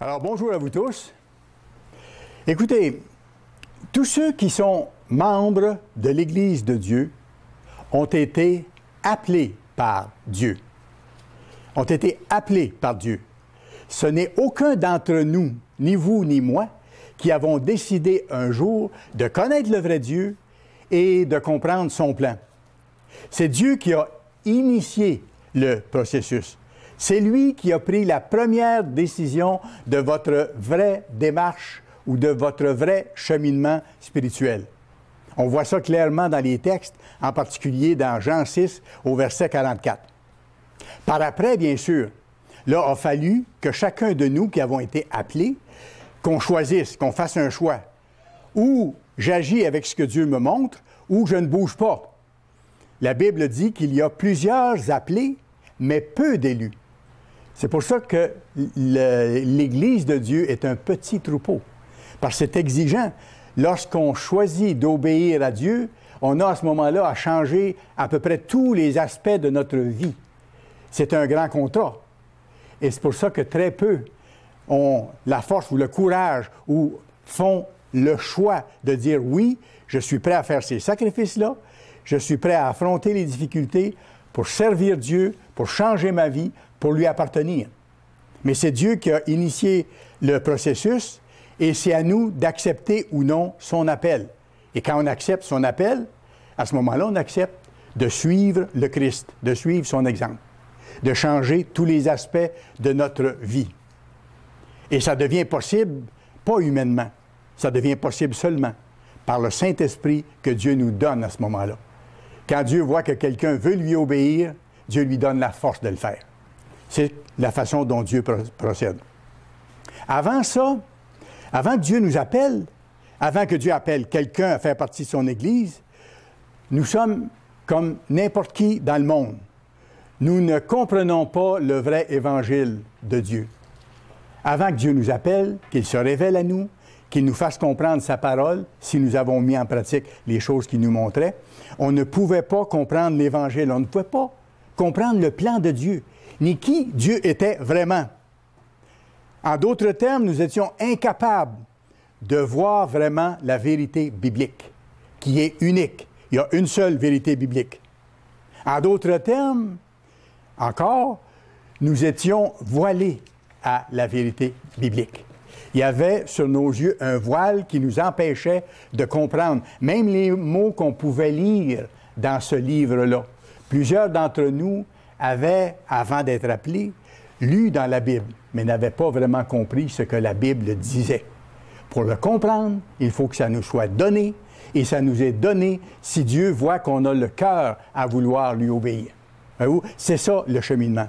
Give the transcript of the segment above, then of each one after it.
Alors, bonjour à vous tous. Écoutez, tous ceux qui sont membres de l'Église de Dieu ont été appelés par Dieu. Ont été appelés par Dieu. Ce n'est aucun d'entre nous, ni vous ni moi, qui avons décidé un jour de connaître le vrai Dieu et de comprendre son plan. C'est Dieu qui a initié le processus. C'est lui qui a pris la première décision de votre vraie démarche ou de votre vrai cheminement spirituel. On voit ça clairement dans les textes, en particulier dans Jean 6 au verset 44. Par après, bien sûr, là, il a fallu que chacun de nous qui avons été appelés, qu'on choisisse, qu'on fasse un choix. Ou j'agis avec ce que Dieu me montre, ou je ne bouge pas. La Bible dit qu'il y a plusieurs appelés, mais peu d'élus. C'est pour ça que l'Église de Dieu est un petit troupeau. Parce que c'est exigeant. Lorsqu'on choisit d'obéir à Dieu, on a à ce moment-là à changer à peu près tous les aspects de notre vie. C'est un grand contrat. Et c'est pour ça que très peu ont la force ou le courage ou font le choix de dire « Oui, je suis prêt à faire ces sacrifices-là, je suis prêt à affronter les difficultés pour servir Dieu, pour changer ma vie, pour lui appartenir. » Mais c'est Dieu qui a initié le processus et c'est à nous d'accepter ou non son appel. Et quand on accepte son appel, à ce moment-là, on accepte de suivre le Christ, de suivre son exemple, de changer tous les aspects de notre vie. Et ça devient possible, pas humainement, ça devient possible seulement par le Saint-Esprit que Dieu nous donne à ce moment-là. Quand Dieu voit que quelqu'un veut lui obéir, Dieu lui donne la force de le faire. C'est la façon dont Dieu procède. Avant ça, avant que Dieu nous appelle, avant que Dieu appelle quelqu'un à faire partie de son Église, nous sommes comme n'importe qui dans le monde. Nous ne comprenons pas le vrai évangile de Dieu. Avant que Dieu nous appelle, qu'il se révèle à nous, qu'il nous fasse comprendre sa parole, si nous avons mis en pratique les choses qu'il nous montrait, on ne pouvait pas comprendre l'Évangile. On ne pouvait pas comprendre le plan de Dieu, ni qui Dieu était vraiment. En d'autres termes, nous étions incapables de voir vraiment la vérité biblique, qui est unique. Il y a une seule vérité biblique. En d'autres termes, encore, nous étions voilés à la vérité biblique. Il y avait sur nos yeux un voile qui nous empêchait de comprendre, même les mots qu'on pouvait lire dans ce livre-là. Plusieurs d'entre nous avaient, avant d'être appelés, lu dans la Bible, mais n'avaient pas vraiment compris ce que la Bible disait. Pour le comprendre, il faut que ça nous soit donné, et ça nous est donné si Dieu voit qu'on a le cœur à vouloir lui obéir. C'est ça le cheminement.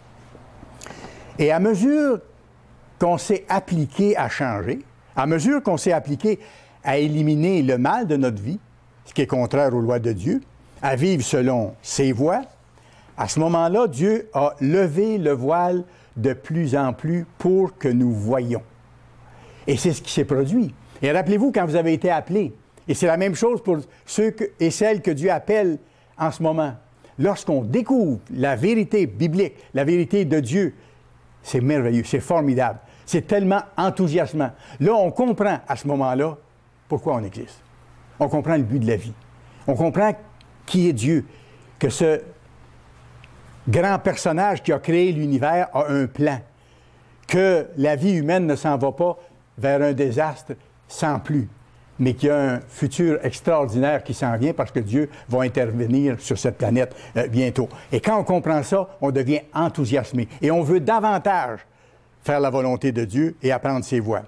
Et à mesure qu'on s'est appliqué à changer, à mesure qu'on s'est appliqué à éliminer le mal de notre vie, ce qui est contraire aux lois de Dieu, à vivre selon ses voies, à ce moment-là, Dieu a levé le voile de plus en plus pour que nous voyions. Et c'est ce qui s'est produit. Et rappelez-vous quand vous avez été appelés, et c'est la même chose pour ceux et celles que Dieu appelle en ce moment. Lorsqu'on découvre la vérité biblique, la vérité de Dieu, c'est merveilleux, c'est formidable, c'est tellement enthousiasmant. Là, on comprend à ce moment-là pourquoi on existe. On comprend le but de la vie. On comprend qui est Dieu, que ce grand personnage qui a créé l'univers a un plan, que la vie humaine ne s'en va pas vers un désastre sans plus, mais qu'il y a un futur extraordinaire qui s'en vient parce que Dieu va intervenir sur cette planète bientôt. Et quand on comprend ça, on devient enthousiasmé et on veut davantage faire la volonté de Dieu et apprendre ses voies.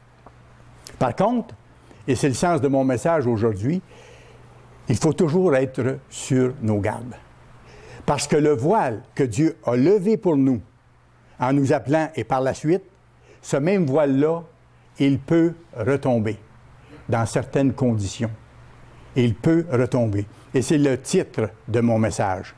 Par contre, et c'est le sens de mon message aujourd'hui, il faut toujours être sur nos gardes. Parce que le voile que Dieu a levé pour nous, en nous appelant et par la suite, ce même voile-là, il peut retomber dans certaines conditions. Il peut retomber. Et c'est le titre de mon message.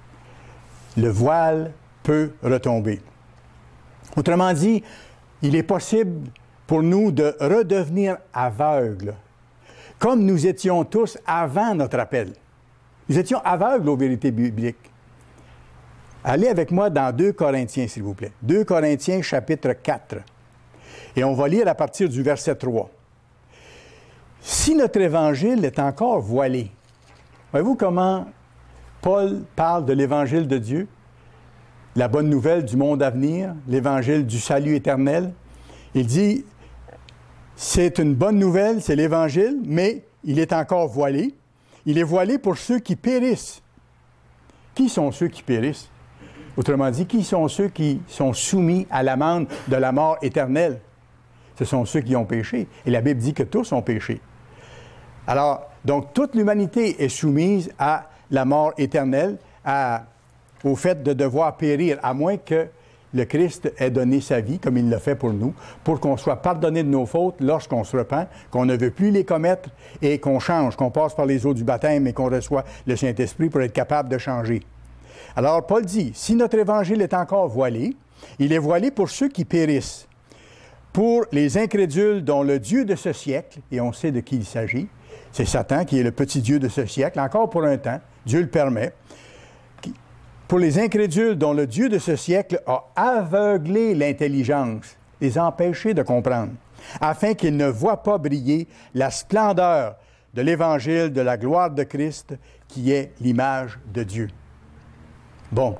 Le voile peut retomber. Autrement dit, il est possible pour nous de redevenir aveugles, comme nous étions tous avant notre appel. Nous étions aveugles aux vérités bibliques. Allez avec moi dans 2 Corinthiens, s'il vous plaît. 2 Corinthiens, chapitre 4. Et on va lire à partir du verset 3. « Si notre évangile est encore voilé, voyez-vous comment Paul parle de l'évangile de Dieu, la bonne nouvelle du monde à venir, l'évangile du salut éternel. Il dit, c'est une bonne nouvelle, c'est l'évangile, mais il est encore voilé. Il est voilé pour ceux qui périssent. Qui sont ceux qui périssent? Autrement dit, qui sont ceux qui sont soumis à l'amende de la mort éternelle? Ce sont ceux qui ont péché. Et la Bible dit que tous ont péché. Alors, donc, toute l'humanité est soumise à la mort éternelle, au fait de devoir périr, à moins que le Christ ait donné sa vie, comme il l'a fait pour nous, pour qu'on soit pardonné de nos fautes lorsqu'on se repent, qu'on ne veut plus les commettre et qu'on change, qu'on passe par les eaux du baptême et qu'on reçoit le Saint-Esprit pour être capable de changer. Alors, Paul dit, si notre évangile est encore voilé, il est voilé pour ceux qui périssent, pour les incrédules dont le Dieu de ce siècle, et on sait de qui il s'agit, c'est Satan qui est le petit Dieu de ce siècle, encore pour un temps, Dieu le permet. Pour les incrédules dont le Dieu de ce siècle a aveuglé l'intelligence, les empêché de comprendre, afin qu'ils ne voient pas briller la splendeur de l'Évangile de la gloire de Christ, qui est l'image de Dieu. Bon.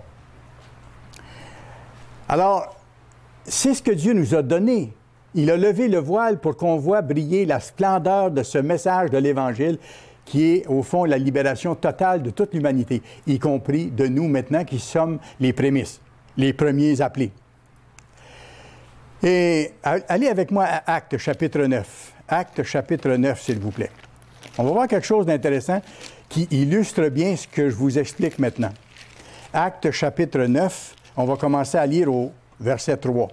Alors, c'est ce que Dieu nous a donné. Il a levé le voile pour qu'on voit briller la splendeur de ce message de l'Évangile qui est, au fond, la libération totale de toute l'humanité, y compris de nous maintenant qui sommes les prémices, les premiers appelés. Et allez avec moi à Actes chapitre 9. Actes chapitre 9, s'il vous plaît. On va voir quelque chose d'intéressant qui illustre bien ce que je vous explique maintenant. Actes chapitre 9, on va commencer à lire au verset 3.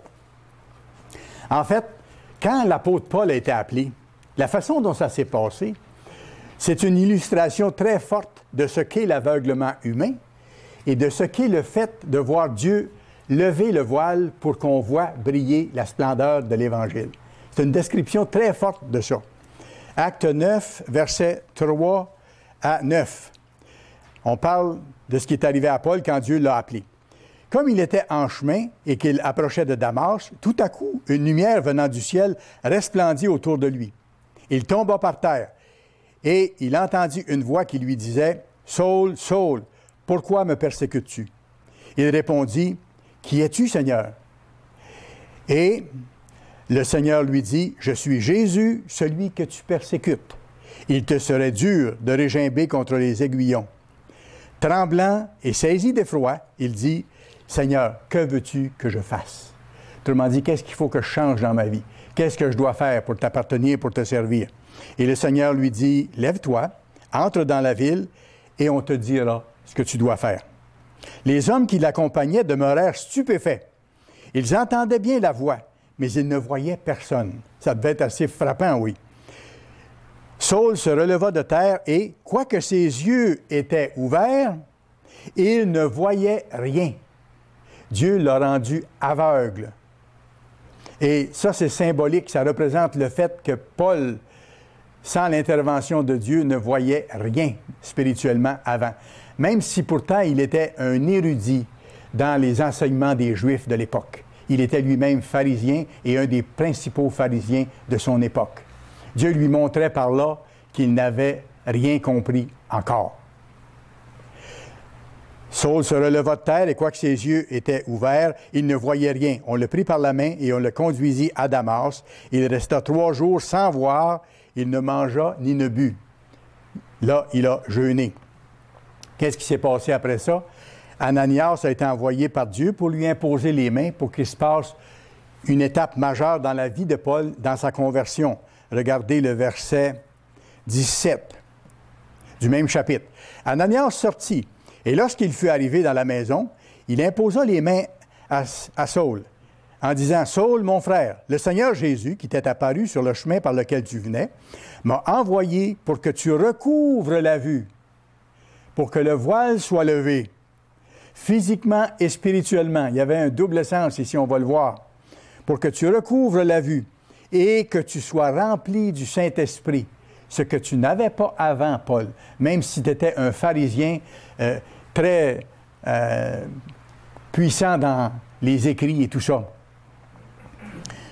En fait, quand l'apôtre Paul a été appelé, la façon dont ça s'est passé, c'est une illustration très forte de ce qu'est l'aveuglement humain et de ce qu'est le fait de voir Dieu lever le voile pour qu'on voit briller la splendeur de l'Évangile. C'est une description très forte de ça. Acte 9, versets 3 à 9. On parle de ce qui est arrivé à Paul quand Dieu l'a appelé. Comme il était en chemin et qu'il approchait de Damas, tout à coup, une lumière venant du ciel resplendit autour de lui. Il tomba par terre et il entendit une voix qui lui disait « Saul, Saul, pourquoi me persécutes-tu? » Il répondit « Qui es-tu, Seigneur? » Et le Seigneur lui dit « Je suis Jésus, celui que tu persécutes. Il te serait dur de régimber contre les aiguillons. » Tremblant et saisi d'effroi, il dit « Seigneur, que veux-tu que je fasse? » Autrement dit, qu'est-ce qu'il faut que je change dans ma vie? Qu'est-ce que je dois faire pour t'appartenir, pour te servir? Et le Seigneur lui dit « Lève-toi, entre dans la ville, et on te dira ce que tu dois faire. » Les hommes qui l'accompagnaient demeurèrent stupéfaits. Ils entendaient bien la voix, mais ils ne voyaient personne. Ça devait être assez frappant, oui. Saul se releva de terre et, quoique ses yeux étaient ouverts, il ne voyait rien. Dieu l'a rendu aveugle. Et ça, c'est symbolique. Ça représente le fait que Paul, sans l'intervention de Dieu, ne voyait rien spirituellement avant. Même si pourtant il était un érudit dans les enseignements des Juifs de l'époque. Il était lui-même pharisien et un des principaux pharisiens de son époque. Dieu lui montrait par là qu'il n'avait rien compris encore. Saul se releva de terre et quoique ses yeux étaient ouverts, il ne voyait rien. On le prit par la main et on le conduisit à Damas. Il resta 3 jours sans voir. Il ne mangea ni ne but. Là, il a jeûné. Qu'est-ce qui s'est passé après ça? Ananias a été envoyé par Dieu pour lui imposer les mains pour qu'il se passe une étape majeure dans la vie de Paul, dans sa conversion. Regardez le verset 17 du même chapitre. Ananias sortit, et lorsqu'il fut arrivé dans la maison, il imposa les mains à Saul, en disant « Saul, mon frère, le Seigneur Jésus, qui t'est apparu sur le chemin par lequel tu venais, m'a envoyé pour que tu recouvres la vue, pour que le voile soit levé, physiquement et spirituellement. » Il y avait un double sens ici, on va le voir. « Pour que tu recouvres la vue et que tu sois rempli du Saint-Esprit, ce que tu n'avais pas avant, Paul, même si tu étais un pharisien très puissant dans les écrits et tout ça. »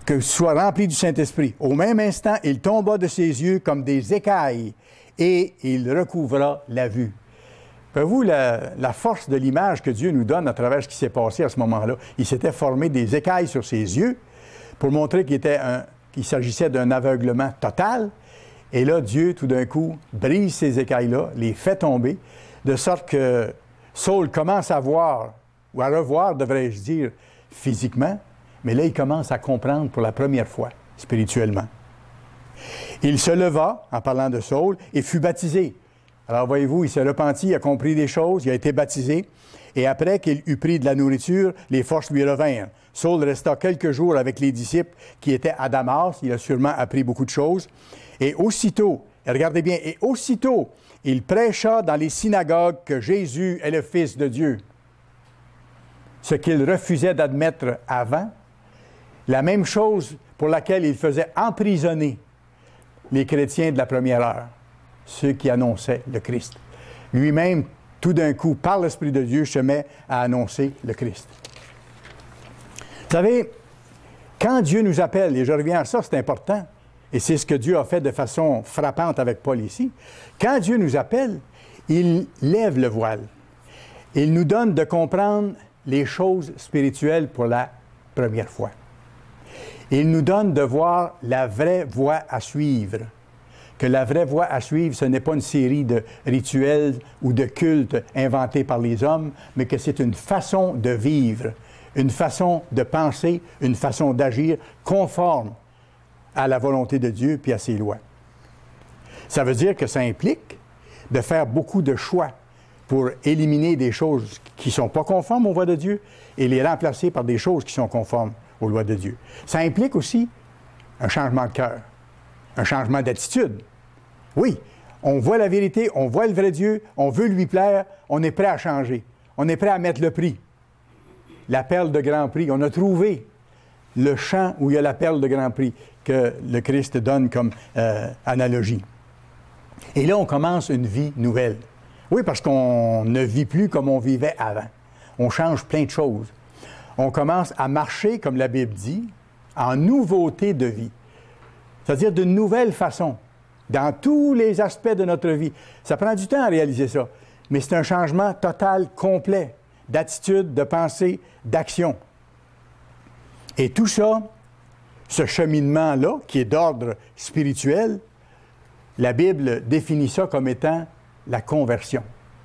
que tu sois rempli du Saint-Esprit. Au même instant, il tomba de ses yeux comme des écailles et il recouvra la vue. Voyez-vous la force de l'image que Dieu nous donne à travers ce qui s'est passé à ce moment-là? Il s'était formé des écailles sur ses yeux pour montrer qu'il s'agissait d'un aveuglement total. Et là, Dieu, tout d'un coup, brise ces écailles-là, les fait tomber, de sorte que Saul commence à voir, ou à revoir, devrais-je dire, physiquement, mais là, il commence à comprendre pour la première fois, spirituellement. Il se leva, en parlant de Saul, et fut baptisé. Alors, voyez-vous, il s'est repenti, il a compris des choses, il a été baptisé, et après qu'il eut pris de la nourriture, les forces lui revinrent. Saul resta quelques jours avec les disciples qui étaient à Damas, il a sûrement appris beaucoup de choses, et aussitôt, regardez bien, et aussitôt, il prêcha dans les synagogues que Jésus est le Fils de Dieu. Ce qu'il refusait d'admettre avant, la même chose pour laquelle il faisait emprisonner les chrétiens de la première heure, ceux qui annonçaient le Christ. Lui-même, tout d'un coup, par l'Esprit de Dieu, se met à annoncer le Christ. Vous savez, quand Dieu nous appelle, et je reviens à ça, c'est important, et c'est ce que Dieu a fait de façon frappante avec Paul ici, quand Dieu nous appelle, il lève le voile. Il nous donne de comprendre les choses spirituelles pour la première fois. Il nous donne de voir la vraie voie à suivre. Que la vraie voie à suivre, ce n'est pas une série de rituels ou de cultes inventés par les hommes, mais que c'est une façon de vivre, une façon de penser, une façon d'agir conforme à la volonté de Dieu puis à ses lois. Ça veut dire que ça implique de faire beaucoup de choix pour éliminer des choses qui ne sont pas conformes aux lois de Dieu et les remplacer par des choses qui sont conformes aux lois de Dieu. Ça implique aussi un changement de cœur, un changement d'attitude. Oui, on voit la vérité, on voit le vrai Dieu, on veut lui plaire, on est prêt à changer, on est prêt à mettre le prix. La perle de grand prix, on a trouvé le champ où il y a la perle de grand prix que le Christ donne comme analogie. Et là, on commence une vie nouvelle. Oui, parce qu'on ne vit plus comme on vivait avant. On change plein de choses. On commence à marcher, comme la Bible dit, en nouveauté de vie. C'est-à-dire d'une nouvelle façon, dans tous les aspects de notre vie. Ça prend du temps à réaliser ça, mais c'est un changement total, complet, d'attitude, de pensée, d'action. Et tout ça, ce cheminement-là, qui est d'ordre spirituel, la Bible définit ça comme étant la conversion.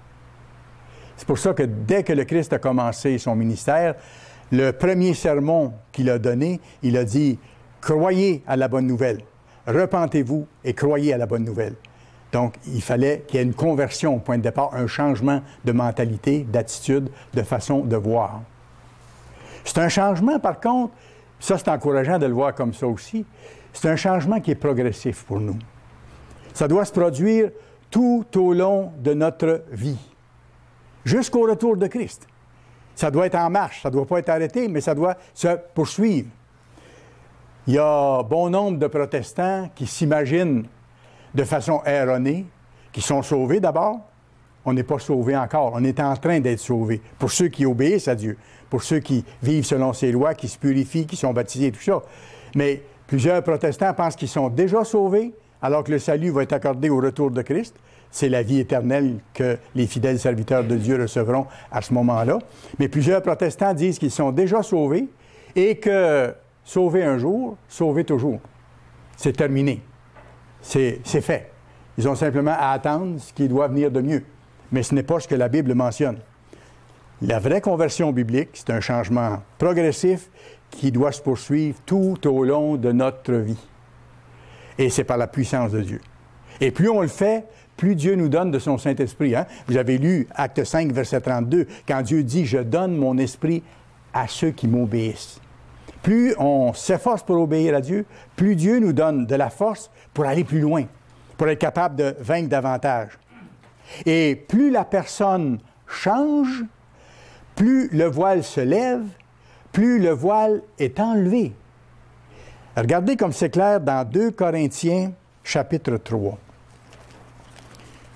C'est pour ça que dès que le Christ a commencé son ministère, le premier sermon qu'il a donné, il a dit « Croyez à la bonne nouvelle, repentez-vous et croyez à la bonne nouvelle ». Donc, il fallait qu'il y ait une conversion au point de départ, un changement de mentalité, d'attitude, de façon de voir. C'est un changement, par contre, ça c'est encourageant de le voir comme ça aussi, c'est un changement qui est progressif pour nous. Ça doit se produire tout au long de notre vie, jusqu'au retour de Christ. Ça doit être en marche, ça ne doit pas être arrêté, mais ça doit se poursuivre. Il y a bon nombre de protestants qui s'imaginent de façon erronée, qui sont sauvés d'abord. On n'est pas sauvés encore, on est en train d'être sauvés. Pour ceux qui obéissent à Dieu, pour ceux qui vivent selon ses lois, qui se purifient, qui sont baptisés, tout ça. Mais plusieurs protestants pensent qu'ils sont déjà sauvés, alors que le salut va être accordé au retour de Christ. C'est la vie éternelle que les fidèles serviteurs de Dieu recevront à ce moment-là. Mais plusieurs protestants disent qu'ils sont déjà sauvés et que sauver un jour, sauver toujours. C'est terminé. C'est fait. Ils ont simplement à attendre ce qui doit venir de mieux. Mais ce n'est pas ce que la Bible mentionne. La vraie conversion biblique, c'est un changement progressif qui doit se poursuivre tout au long de notre vie. Et c'est par la puissance de Dieu. Et plus on le fait, plus Dieu nous donne de son Saint-Esprit. Hein? Vous avez lu Acte 5, verset 32, quand Dieu dit « Je donne mon esprit à ceux qui m'obéissent ». Plus on s'efforce pour obéir à Dieu, plus Dieu nous donne de la force pour aller plus loin, pour être capable de vaincre davantage. Et plus la personne change, plus le voile se lève, plus le voile est enlevé. Regardez comme c'est clair dans 2 Corinthiens, chapitre 3.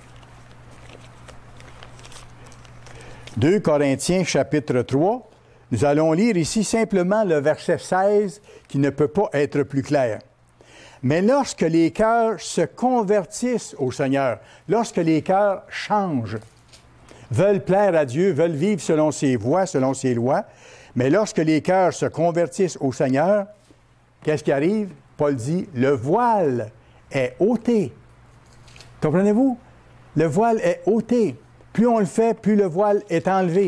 2 Corinthiens, chapitre 3, Nous allons lire ici simplement le verset 16 qui ne peut pas être plus clair. Mais lorsque les cœurs se convertissent au Seigneur, lorsque les cœurs changent, veulent plaire à Dieu, veulent vivre selon ses voies, selon ses lois, mais lorsque les cœurs se convertissent au Seigneur, qu'est-ce qui arrive? Paul dit, le voile est ôté. Comprenez-vous? Le voile est ôté. Plus on le fait, plus le voile est enlevé.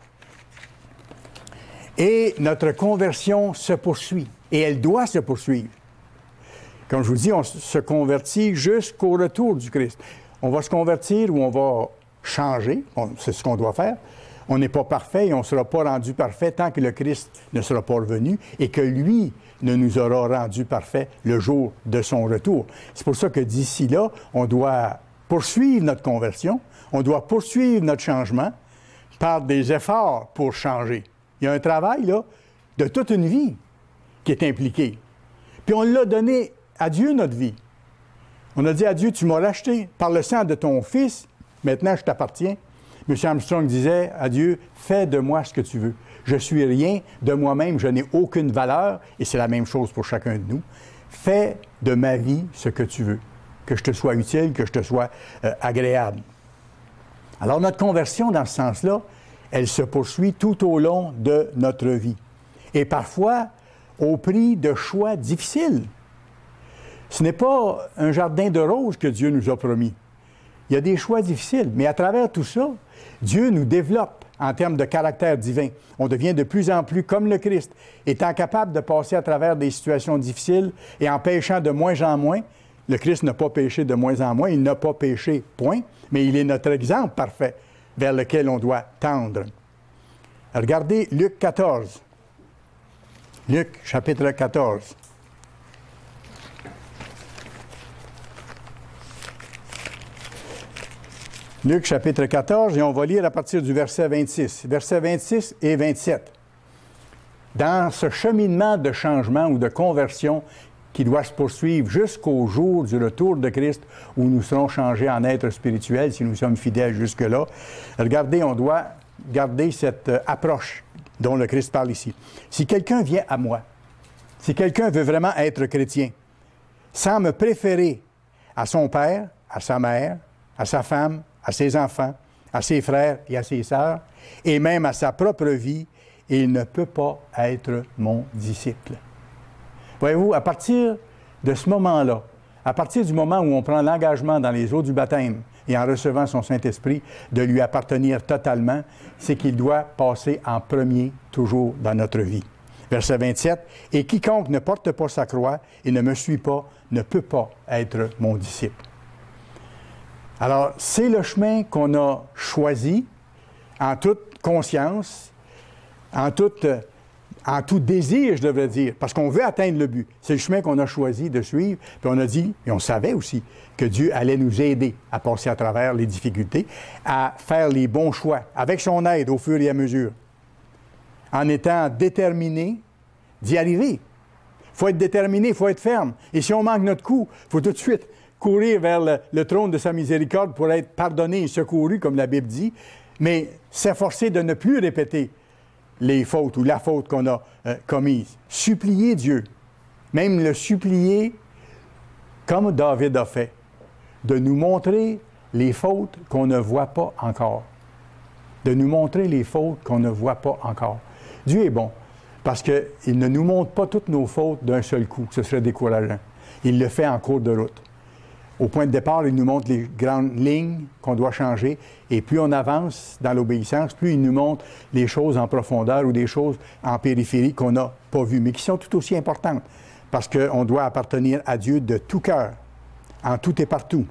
Et notre conversion se poursuit. Et elle doit se poursuivre. Comme je vous dis, on se convertit jusqu'au retour du Christ. On va se convertir ou on va changer. C'est ce qu'on doit faire. On n'est pas parfait et on ne sera pas rendu parfait tant que le Christ ne sera pas revenu et que lui ne nous aura rendu parfait le jour de son retour. C'est pour ça que d'ici là, on doit poursuivre notre conversion, on doit poursuivre notre changement par des efforts pour changer. Il y a un travail, là, de toute une vie qui est impliqué. Puis on l'a donné à Dieu, notre vie. On a dit à Dieu, tu m'as racheté par le sang de ton Fils, maintenant je t'appartiens. M. Armstrong disait à Dieu, fais de moi ce que tu veux. Je suis rien, de moi-même, je n'ai aucune valeur, et c'est la même chose pour chacun de nous. Fais de ma vie ce que tu veux, que je te sois utile, que je te sois agréable. Alors notre conversion, dans ce sens-là, elle se poursuit tout au long de notre vie. Et parfois, au prix de choix difficiles. Ce n'est pas un jardin de roses que Dieu nous a promis. Il y a des choix difficiles, mais à travers tout ça, Dieu nous développe en termes de caractère divin. On devient de plus en plus comme le Christ, étant capable de passer à travers des situations difficiles et en péchant de moins en moins. Le Christ n'a pas péché de moins en moins, il n'a pas péché, point, mais il est notre exemple parfait vers lequel on doit tendre. Regardez Luc 14. Luc, chapitre 14. Luc, chapitre 14, et on va lire à partir du verset 26. Versets 26 et 27. Dans ce cheminement de changement ou de conversion qui doit se poursuivre jusqu'au jour du retour de Christ où nous serons changés en êtres spirituels si nous sommes fidèles jusque-là, regardez, on doit garder cette approche dont le Christ parle ici. Si quelqu'un vient à moi, si quelqu'un veut vraiment être chrétien, sans me préférer à son père, à sa mère, à sa femme, à ses enfants, à ses frères et à ses sœurs, et même à sa propre vie, il ne peut pas être mon disciple. Voyez-vous, à partir de ce moment-là, à partir du moment où on prend l'engagement dans les eaux du baptême et en recevant son Saint-Esprit de lui appartenir totalement, c'est qu'il doit passer en premier toujours dans notre vie. Verset 27, « Et quiconque ne porte pas sa croix et ne me suit pas ne peut pas être mon disciple. » Alors, c'est le chemin qu'on a choisi en toute conscience, en tout désir, je devrais dire, parce qu'on veut atteindre le but. C'est le chemin qu'on a choisi de suivre, puis on a dit, et on savait aussi, que Dieu allait nous aider à passer à travers les difficultés, à faire les bons choix, avec son aide au fur et à mesure, en étant déterminé d'y arriver. Il faut être déterminé, il faut être ferme. Et si on manque notre coup, il faut tout de suite courir vers le trône de sa miséricorde pour être pardonné et secouru, comme la Bible dit, mais s'efforcer de ne plus répéter les fautes ou la faute qu'on a commise. Supplier Dieu, même le supplier comme David a fait, de nous montrer les fautes qu'on ne voit pas encore. De nous montrer les fautes qu'on ne voit pas encore. Dieu est bon, parce qu'il ne nous montre pas toutes nos fautes d'un seul coup, ce serait décourageant. Il le fait en cours de route. Au point de départ, il nous montre les grandes lignes qu'on doit changer, et plus on avance dans l'obéissance, plus il nous montre les choses en profondeur ou des choses en périphérie qu'on n'a pas vues, mais qui sont tout aussi importantes, parce qu'on doit appartenir à Dieu de tout cœur, en tout et partout.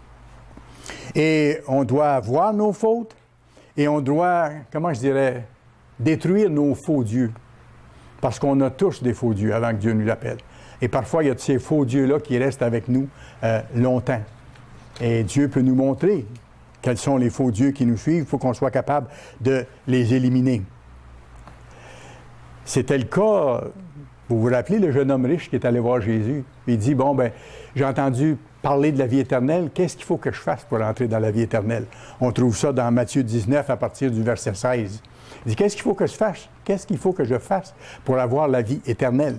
Et on doit voir nos fautes, et on doit, comment je dirais, détruire nos faux dieux, parce qu'on a tous des faux dieux avant que Dieu nous l'appelle. Et parfois, il y a de ces faux dieux-là qui restent avec nous longtemps. Et Dieu peut nous montrer quels sont les faux dieux qui nous suivent. Il faut qu'on soit capable de les éliminer. C'était le cas, vous vous rappelez, le jeune homme riche qui est allé voir Jésus. Il dit, bon, ben, j'ai entendu parler de la vie éternelle. Qu'est-ce qu'il faut que je fasse pour entrer dans la vie éternelle? On trouve ça dans Matthieu 19 à partir du verset 16. Il dit, qu'est-ce qu'il faut que je fasse? Qu'est-ce qu'il faut que je fasse pour avoir la vie éternelle?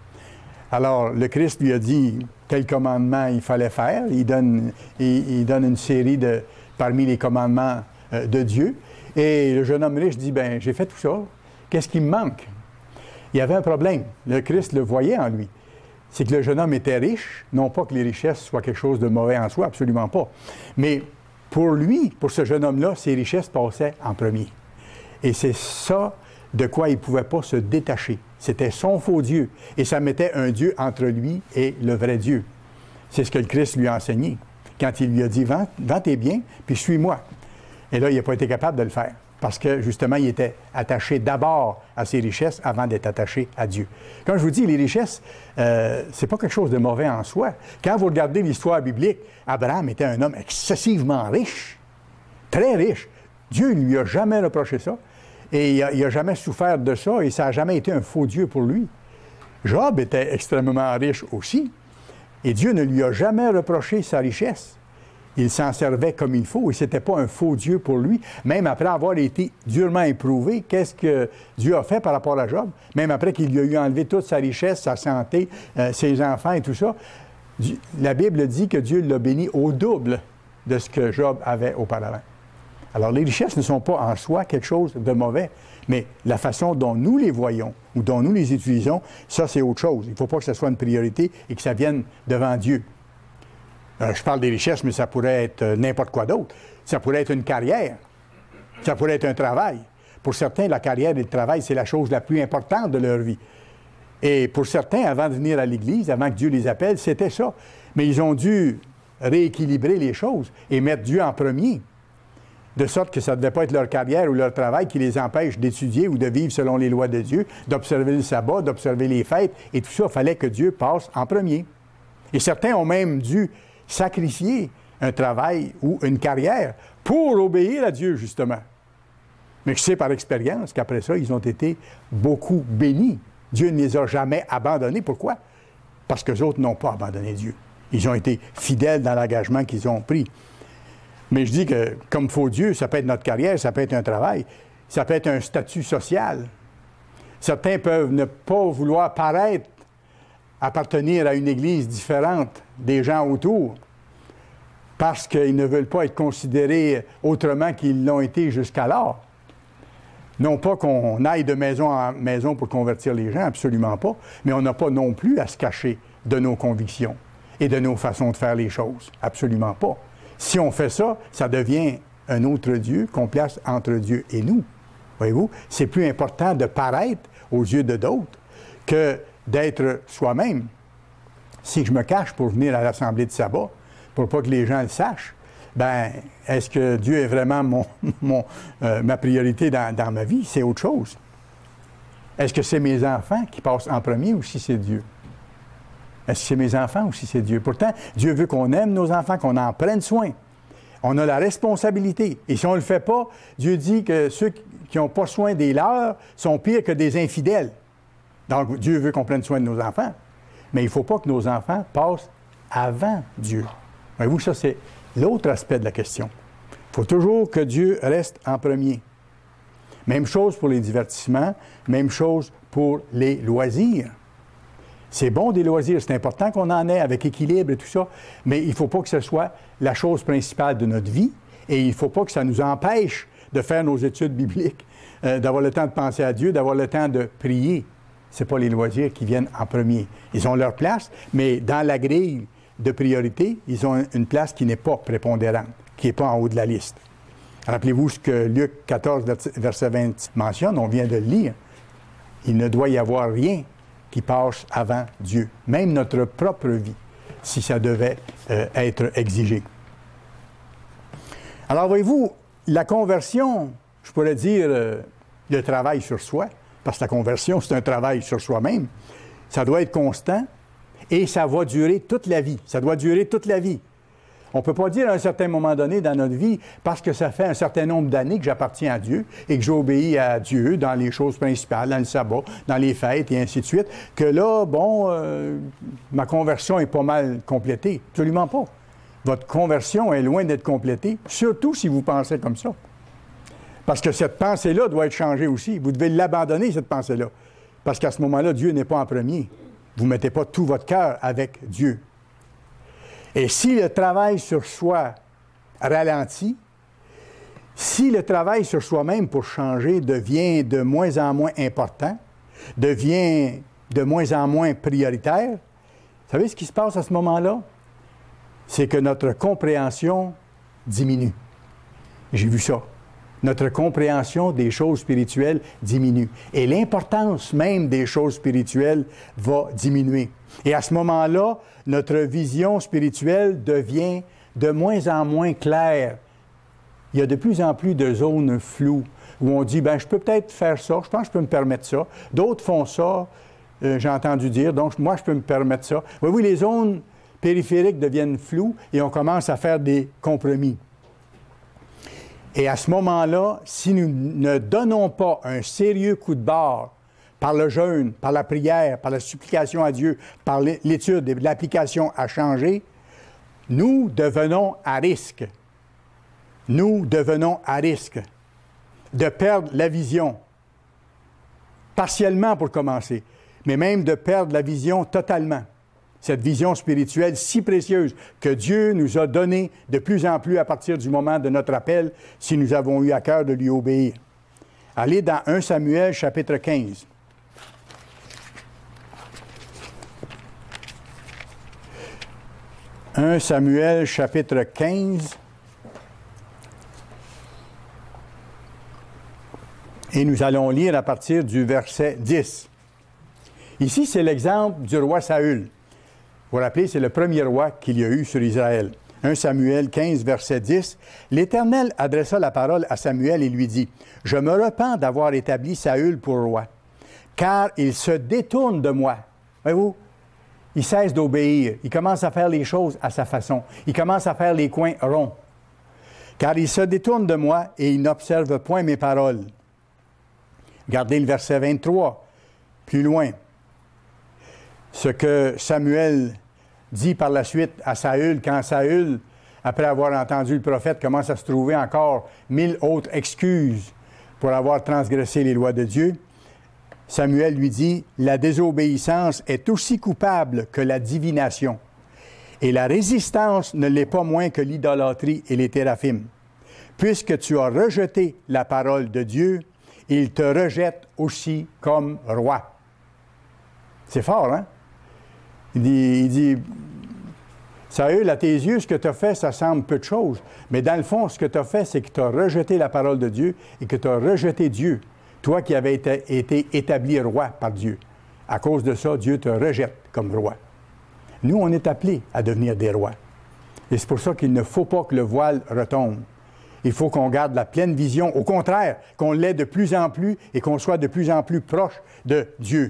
Alors, le Christ lui a dit quel commandement il fallait faire. Il donne une série parmi les commandements de Dieu. Et le jeune homme riche dit, bien, j'ai fait tout ça. Qu'est-ce qui me manque? Il y avait un problème. Le Christ le voyait en lui. C'est que le jeune homme était riche. Non pas que les richesses soient quelque chose de mauvais en soi, absolument pas. Mais pour lui, pour ce jeune homme-là, ses richesses passaient en premier. Et c'est ça de quoi il ne pouvait pas se détacher. C'était son faux Dieu. Et ça mettait un Dieu entre lui et le vrai Dieu. C'est ce que le Christ lui a enseigné. Quand il lui a dit, vends tes biens, puis suis-moi. Et là, il n'a pas été capable de le faire. Parce que, justement, il était attaché d'abord à ses richesses avant d'être attaché à Dieu. Comme je vous dis, les richesses, c'est pas quelque chose de mauvais en soi. Quand vous regardez l'histoire biblique, Abraham était un homme excessivement riche, très riche. Dieu ne lui a jamais reproché ça. Et il n'a jamais souffert de ça, et ça n'a jamais été un faux Dieu pour lui. Job était extrêmement riche aussi, et Dieu ne lui a jamais reproché sa richesse. Il s'en servait comme il faut, et ce n'était pas un faux Dieu pour lui. Même après avoir été durement éprouvé, qu'est-ce que Dieu a fait par rapport à Job? Même après qu'il lui a eu enlevé toute sa richesse, sa santé, ses enfants et tout ça, la Bible dit que Dieu l'a béni au double de ce que Job avait auparavant. Alors, les richesses ne sont pas en soi quelque chose de mauvais, mais la façon dont nous les voyons ou dont nous les utilisons, ça, c'est autre chose. Il ne faut pas que ce soit une priorité et que ça vienne devant Dieu. Je parle des richesses, mais ça pourrait être n'importe quoi d'autre. Ça pourrait être une carrière. Ça pourrait être un travail. Pour certains, la carrière et le travail, c'est la chose la plus importante de leur vie. Et pour certains, avant de venir à l'Église, avant que Dieu les appelle, c'était ça. Mais ils ont dû rééquilibrer les choses et mettre Dieu en premier. De sorte que ça ne devait pas être leur carrière ou leur travail qui les empêche d'étudier ou de vivre selon les lois de Dieu, d'observer le sabbat, d'observer les fêtes, et tout ça, il fallait que Dieu passe en premier. Et certains ont même dû sacrifier un travail ou une carrière pour obéir à Dieu, justement. Mais je sais par expérience qu'après ça, ils ont été beaucoup bénis. Dieu ne les a jamais abandonnés. Pourquoi? Parce qu'eux autres n'ont pas abandonné Dieu. Ils ont été fidèles dans l'engagement qu'ils ont pris. Mais je dis que, comme faux Dieu, ça peut être notre carrière, ça peut être un travail, ça peut être un statut social. Certains peuvent ne pas vouloir paraître appartenir à une Église différente des gens autour parce qu'ils ne veulent pas être considérés autrement qu'ils l'ont été jusqu'alors. Non pas qu'on aille de maison en maison pour convertir les gens, absolument pas, mais on n'a pas non plus à se cacher de nos convictions et de nos façons de faire les choses. Absolument pas. Si on fait ça, ça devient un autre Dieu qu'on place entre Dieu et nous. Voyez-vous? C'est plus important de paraître aux yeux de d'autres que d'être soi-même. Si je me cache pour venir à l'Assemblée de sabbat, pour pas que les gens le sachent, bien, est-ce que Dieu est vraiment ma priorité dans ma vie? C'est autre chose. Est-ce que c'est mes enfants qui passent en premier ou si c'est Dieu? Est-ce que c'est mes enfants ou si c'est Dieu? Pourtant, Dieu veut qu'on aime nos enfants, qu'on en prenne soin. On a la responsabilité. Et si on ne le fait pas, Dieu dit que ceux qui n'ont pas soin des leurs sont pires que des infidèles. Donc, Dieu veut qu'on prenne soin de nos enfants. Mais il ne faut pas que nos enfants passent avant Dieu. Voyez-vous, ça, c'est l'autre aspect de la question. Il faut toujours que Dieu reste en premier. Même chose pour les divertissements, même chose pour les loisirs. C'est bon des loisirs, c'est important qu'on en ait avec équilibre et tout ça, mais il ne faut pas que ce soit la chose principale de notre vie et il ne faut pas que ça nous empêche de faire nos études bibliques, d'avoir le temps de penser à Dieu, d'avoir le temps de prier. Ce n'est pas les loisirs qui viennent en premier. Ils ont leur place, mais dans la grille de priorité, ils ont une place qui n'est pas prépondérante, qui n'est pas en haut de la liste. Rappelez-vous ce que Luc 14, verset 20 mentionne, on vient de le lire. Il ne doit y avoir rien qui passe avant Dieu, même notre propre vie, si ça devait être exigé. Alors, voyez-vous, la conversion, je pourrais dire le travail sur soi, parce que la conversion, c'est un travail sur soi-même, ça doit être constant et ça va durer toute la vie. Ça doit durer toute la vie. On ne peut pas dire à un certain moment donné dans notre vie, parce que ça fait un certain nombre d'années que j'appartiens à Dieu et que j'obéis à Dieu dans les choses principales, dans le sabbat, dans les fêtes et ainsi de suite, que là, ma conversion est pas mal complétée. Absolument pas. Votre conversion est loin d'être complétée, surtout si vous pensez comme ça. Parce que cette pensée-là doit être changée aussi. Vous devez l'abandonner, cette pensée-là. Parce qu'à ce moment-là, Dieu n'est pas en premier. Vous ne mettez pas tout votre cœur avec Dieu. Et si le travail sur soi ralentit, si le travail sur soi-même pour changer devient de moins en moins important, devient de moins en moins prioritaire, vous savez ce qui se passe à ce moment-là? C'est que notre compréhension diminue. J'ai vu ça. Notre compréhension des choses spirituelles diminue. Et l'importance même des choses spirituelles va diminuer. Et à ce moment-là, notre vision spirituelle devient de moins en moins claire. Il y a de plus en plus de zones floues où on dit, je peux peut-être faire ça, je pense que je peux me permettre ça. D'autres font ça, j'ai entendu dire, donc moi, je peux me permettre ça. Oui, les zones périphériques deviennent floues et on commence à faire des compromis. Et à ce moment-là, si nous ne donnons pas un sérieux coup de barre par le jeûne, par la prière, par la supplication à Dieu, par l'étude et l'application à changer, nous devenons à risque. Nous devenons à risque de perdre la vision, partiellement pour commencer, mais même de perdre la vision totalement. Cette vision spirituelle si précieuse que Dieu nous a donnée de plus en plus à partir du moment de notre appel, si nous avons eu à cœur de lui obéir. Allez dans 1 Samuel, chapitre 15. « 1 Samuel, chapitre 15. Et nous allons lire à partir du verset 10. Ici, c'est l'exemple du roi Saül. Vous vous rappelez, c'est le premier roi qu'il y a eu sur Israël. 1 Samuel 15, verset 10. « L'Éternel adressa la parole à Samuel et lui dit, « Je me repens d'avoir établi Saül pour roi, car il se détourne de moi. » Voyez-vous, il cesse d'obéir. Il commence à faire les choses à sa façon. Il commence à faire les coins ronds. « Car il se détourne de moi et il n'observe point mes paroles. » Regardez le verset 23, plus loin. Ce que Samuel dit par la suite à Saül, quand Saül, après avoir entendu le prophète, commence à se trouver encore 1000 autres excuses pour avoir transgressé les lois de Dieu, Samuel lui dit, « La désobéissance est aussi coupable que la divination, et la résistance ne l'est pas moins que l'idolâtrie et les téraphim. Puisque tu as rejeté la parole de Dieu, il te rejette aussi comme roi. » C'est fort, hein? Il dit, Saül, à tes yeux, ce que tu as fait, ça semble peu de choses. Mais dans le fond, ce que tu as fait, c'est que tu as rejeté la parole de Dieu et que tu as rejeté Dieu, toi qui avais été établi roi par Dieu. À cause de ça, Dieu te rejette comme roi. Nous, on est appelés à devenir des rois. Et c'est pour ça qu'il ne faut pas que le voile retombe. Il faut qu'on garde la pleine vision. Au contraire, qu'on l'ait de plus en plus et qu'on soit de plus en plus proche de Dieu.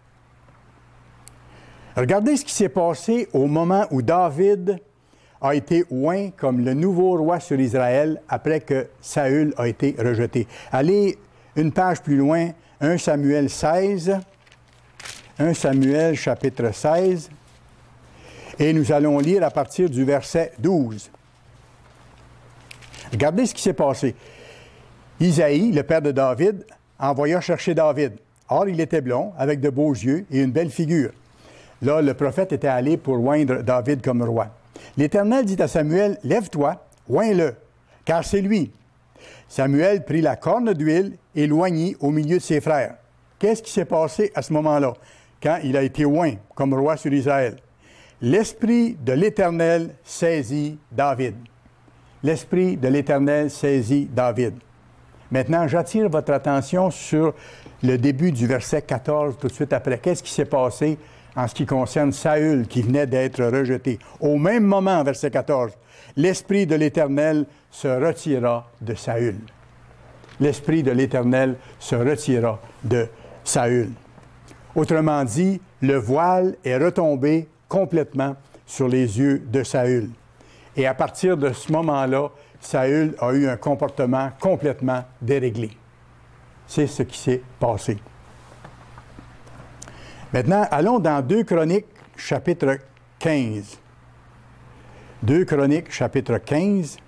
Regardez ce qui s'est passé au moment où David a été oint comme le nouveau roi sur Israël après que Saül a été rejeté. Allez une page plus loin, 1 Samuel 16, 1 Samuel chapitre 16, et nous allons lire à partir du verset 12. Regardez ce qui s'est passé. Isaïe, le père de David, envoya chercher David. Or, il était blond, avec de beaux yeux et une belle figure. Là, le prophète était allé pour oindre David comme roi. L'Éternel dit à Samuel, « Lève-toi, oins-le, car c'est lui. » Samuel prit la corne d'huile et l'oignit au milieu de ses frères. Qu'est-ce qui s'est passé à ce moment-là, quand il a été oint comme roi sur Israël? L'Esprit de l'Éternel saisit David. L'Esprit de l'Éternel saisit David. Maintenant, j'attire votre attention sur le début du verset 14, tout de suite après. Qu'est-ce qui s'est passé en ce qui concerne Saül, qui venait d'être rejeté? Au même moment, verset 14, l'Esprit de l'Éternel se retira de Saül. L'Esprit de l'Éternel se retira de Saül. Autrement dit, le voile est retombé complètement sur les yeux de Saül. Et à partir de ce moment-là, Saül a eu un comportement complètement déréglé. C'est ce qui s'est passé. Maintenant, allons dans 2 Chroniques, chapitre 15. 2 Chroniques, chapitre 15.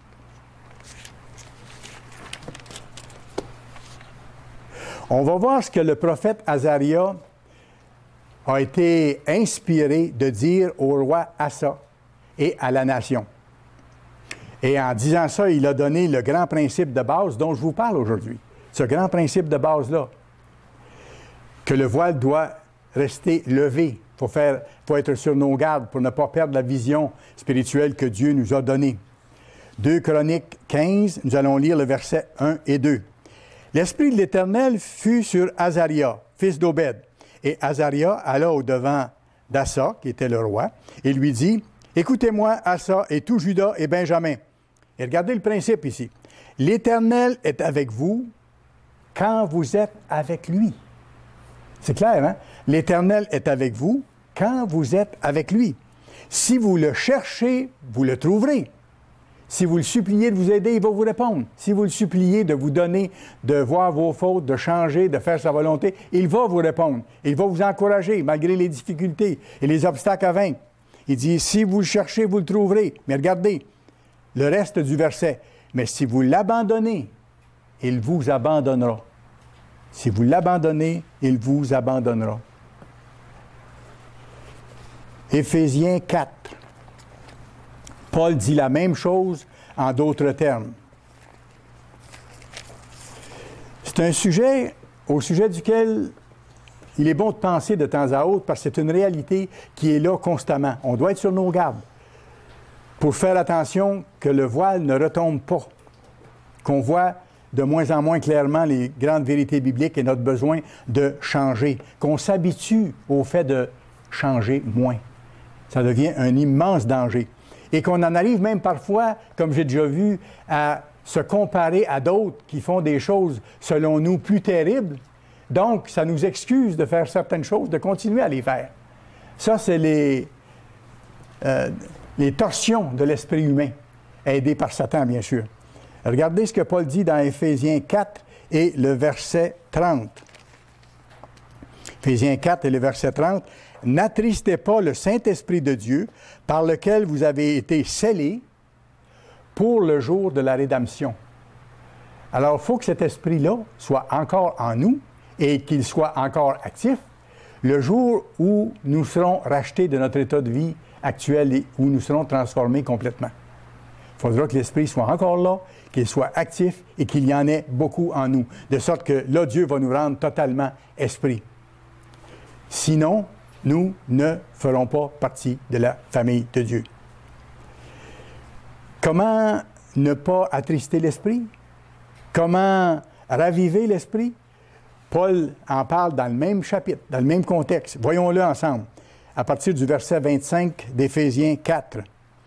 On va voir ce que le prophète Azaria a été inspiré de dire au roi Asa et à la nation. Et en disant ça, il a donné le grand principe de base dont je vous parle aujourd'hui. Ce grand principe de base-là, que le voile doit rester levé. Il faut être sur nos gardes pour ne pas perdre la vision spirituelle que Dieu nous a donnée. 2 Chroniques 15, nous allons lire le verset 1 et 2. « L'Esprit de l'Éternel fut sur Azaria, fils d'Obed. Et Azaria alla au-devant d'Asa, qui était le roi, et lui dit, « Écoutez-moi, Asa et tout Juda et Benjamin. » Et regardez le principe ici. « L'Éternel est avec vous quand vous êtes avec lui. » C'est clair, hein? L'Éternel est avec vous quand vous êtes avec lui. Si vous le cherchez, vous le trouverez. Si vous le suppliez de vous aider, il va vous répondre. Si vous le suppliez de vous donner, de voir vos fautes, de changer, de faire sa volonté, il va vous répondre. Il va vous encourager malgré les difficultés et les obstacles à vaincre. Il dit, si vous le cherchez, vous le trouverez. Mais regardez le reste du verset. Mais si vous l'abandonnez, il vous abandonnera. Si vous l'abandonnez, il vous abandonnera. Éphésiens 4. Paul dit la même chose en d'autres termes. C'est un sujet au sujet duquel il est bon de penser de temps à autre parce que c'est une réalité qui est là constamment. On doit être sur nos gardes pour faire attention que le voile ne retombe pas, qu'on voit de moins en moins clairement les grandes vérités bibliques et notre besoin de changer, qu'on s'habitue au fait de changer moins. Ça devient un immense danger. Et qu'on en arrive même parfois, comme j'ai déjà vu, à se comparer à d'autres qui font des choses, selon nous, plus terribles. Donc, ça nous excuse de faire certaines choses, de continuer à les faire. Ça, c'est les torsions de l'esprit humain, aidés par Satan, bien sûr. Regardez ce que Paul dit dans Éphésiens 4 et le verset 30. Éphésiens 4 et le verset 30. « N'attristez pas le Saint-Esprit de Dieu, par lequel vous avez été scellés pour le jour de la rédemption. » Alors, il faut que cet esprit-là soit encore en nous et qu'il soit encore actif le jour où nous serons rachetés de notre état de vie actuel et où nous serons transformés complètement. Il faudra que l'esprit soit encore là, qu'il soit actif et qu'il y en ait beaucoup en nous, de sorte que là, Dieu va nous rendre totalement esprit. Sinon, nous ne ferons pas partie de la famille de Dieu. Comment ne pas attrister l'esprit? Comment raviver l'esprit? Paul en parle dans le même chapitre, dans le même contexte. Voyons-le ensemble, à partir du verset 25 d'Éphésiens 4.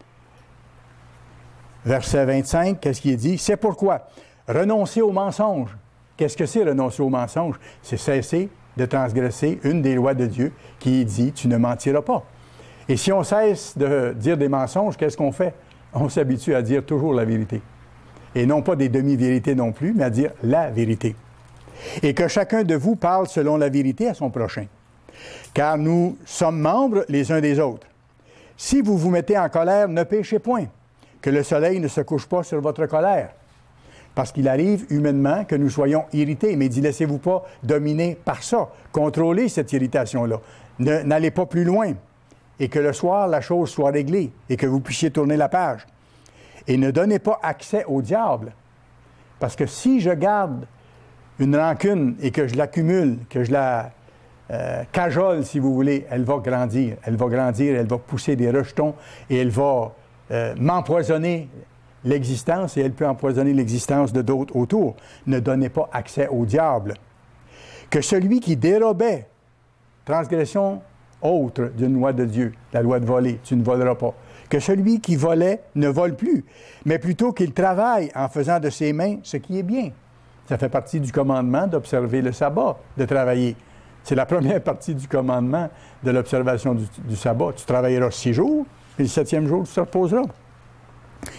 Verset 25, qu'est-ce qu'il dit? « C'est pourquoi, renoncer au mensonge. » Qu'est-ce que c'est renoncer au mensonge? C'est cesser de transgresser une des lois de Dieu qui dit « tu ne mentiras pas ». Et si on cesse de dire des mensonges, qu'est-ce qu'on fait? On s'habitue à dire toujours la vérité. Et non pas des demi-vérités non plus, mais à dire la vérité. Et que chacun de vous parle selon la vérité à son prochain. Car nous sommes membres les uns des autres. Si vous vous mettez en colère, ne péchez point. Que le soleil ne se couche pas sur votre colère. Parce qu'il arrive humainement que nous soyons irrités. Mais il dit, laissez-vous pas dominer par ça. Contrôlez cette irritation-là. N'allez pas plus loin. Et que le soir, la chose soit réglée. Et que vous puissiez tourner la page. Et ne donnez pas accès au diable. Parce que si je garde une rancune et que je l'accumule, que je la cajole, si vous voulez, elle va grandir. Elle va grandir, elle va pousser des rejetons et elle va m'empoisonner l'existence et elle peut empoisonner l'existence de d'autres autour. Ne donnez pas accès au diable. Que celui qui dérobait, transgression autre d'une loi de Dieu, la loi de voler, tu ne voleras pas. Que celui qui volait ne vole plus, mais plutôt qu'il travaille en faisant de ses mains ce qui est bien. Ça fait partie du commandement d'observer le sabbat, de travailler. C'est la première partie du commandement de l'observation du sabbat. Tu travailleras 6 jours, puis le 7e jour, tu te reposeras.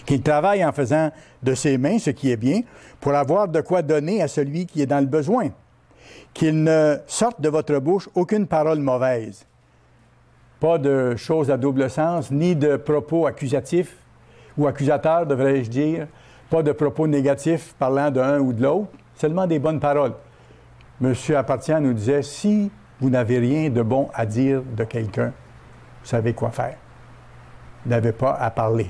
qu'il travaille en faisant de ses mains ce qui est bien, pour avoir de quoi donner à celui qui est dans le besoin. Qu'il ne sorte de votre bouche aucune parole mauvaise. Pas de choses à double sens, ni de propos accusatifs, ou accusateurs, devrais-je dire. Pas de propos négatifs parlant d'un ou de l'autre, seulement des bonnes paroles. Monsieur Appartient nous disait, si vous n'avez rien de bon à dire de quelqu'un, vous savez quoi faire. Vous n'avez pas à parler.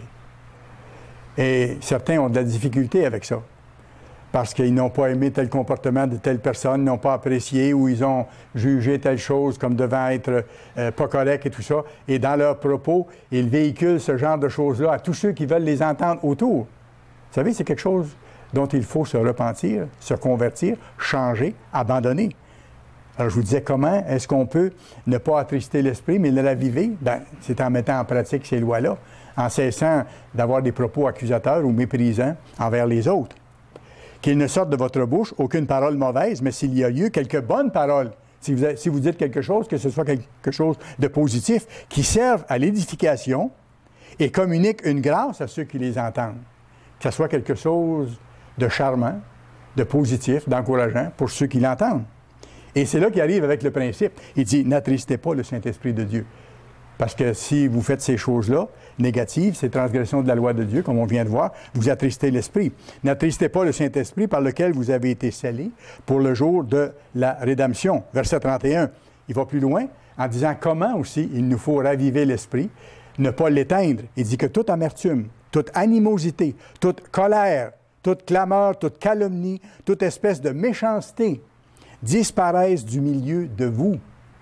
Et certains ont de la difficulté avec ça, parce qu'ils n'ont pas aimé tel comportement de telle personne, ils n'ont pas apprécié ou ils ont jugé telle chose comme devant être pas correct et tout ça. Et dans leurs propos, ils véhiculent ce genre de choses-là à tous ceux qui veulent les entendre autour. Vous savez, c'est quelque chose dont il faut se repentir, se convertir, changer, abandonner. Alors, je vous disais, comment est-ce qu'on peut ne pas attrister l'esprit, mais le raviver? Bien, c'est en mettant en pratique ces lois-là, en cessant d'avoir des propos accusateurs ou méprisants envers les autres. Qu'il ne sorte de votre bouche aucune parole mauvaise, mais s'il y a lieu, quelques bonnes paroles. Si vous dites quelque chose, que ce soit quelque chose de positif, qui serve à l'édification et communique une grâce à ceux qui les entendent. Que ce soit quelque chose de charmant, de positif, d'encourageant pour ceux qui l'entendent. Et c'est là qu'il arrive avec le principe. Il dit, n'attristez pas le Saint-Esprit de Dieu. Parce que si vous faites ces choses-là, négatives, ces transgressions de la loi de Dieu, comme on vient de voir, vous attristez l'Esprit. N'attristez pas le Saint-Esprit par lequel vous avez été scellés pour le jour de la rédemption. Verset 31. Il va plus loin en disant comment aussi il nous faut raviver l'Esprit, ne pas l'éteindre. Il dit que toute amertume, toute animosité, toute colère, toute clameur, toute calomnie, toute espèce de méchanceté disparaissent du milieu de vous.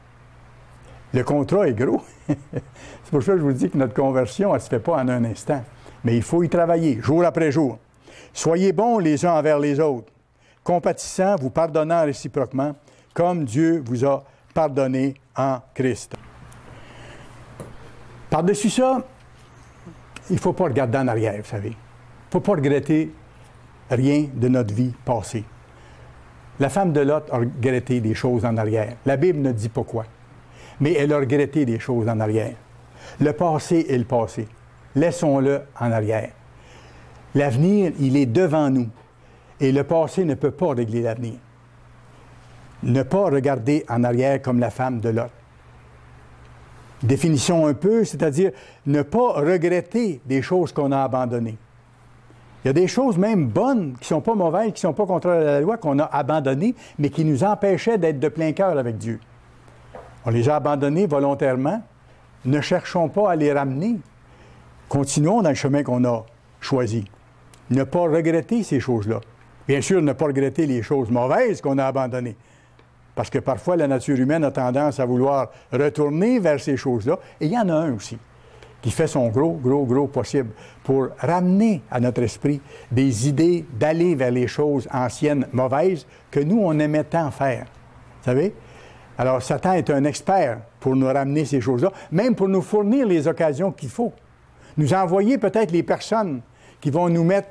Le contrat est gros. C'est pour ça que je vous dis que notre conversion, elle ne se fait pas en un instant. Mais il faut y travailler, jour après jour. Soyez bons les uns envers les autres, compatissants, vous pardonnant réciproquement, comme Dieu vous a pardonné en Christ. Par-dessus ça, il ne faut pas regarder en arrière, vous savez. Il ne faut pas regretter rien de notre vie passée. La femme de Lot a regretté des choses en arrière. La Bible ne dit pas quoi. Mais elle a regretté des choses en arrière. Le passé est le passé. Laissons-le en arrière. L'avenir, il est devant nous. Et le passé ne peut pas régler l'avenir. Ne pas regarder en arrière comme la femme de Lot. Définissons un peu, c'est-à-dire ne pas regretter des choses qu'on a abandonnées. Il y a des choses même bonnes, qui ne sont pas mauvaises, qui ne sont pas contraires à la loi, qu'on a abandonnées, mais qui nous empêchaient d'être de plein cœur avec Dieu. On les a abandonnées volontairement. Ne cherchons pas à les ramener. Continuons dans le chemin qu'on a choisi. Ne pas regretter ces choses-là. Bien sûr, ne pas regretter les choses mauvaises qu'on a abandonnées. Parce que parfois, la nature humaine a tendance à vouloir retourner vers ces choses-là. Et il y en a un aussi qui fait son gros possible pour ramener à notre esprit des idées d'aller vers les choses anciennes mauvaises que nous, on aimait tant faire. Vous savez? Alors, Satan est un expert pour nous ramener ces choses-là, même pour nous fournir les occasions qu'il faut. Nous envoyer peut-être les personnes qui vont nous mettre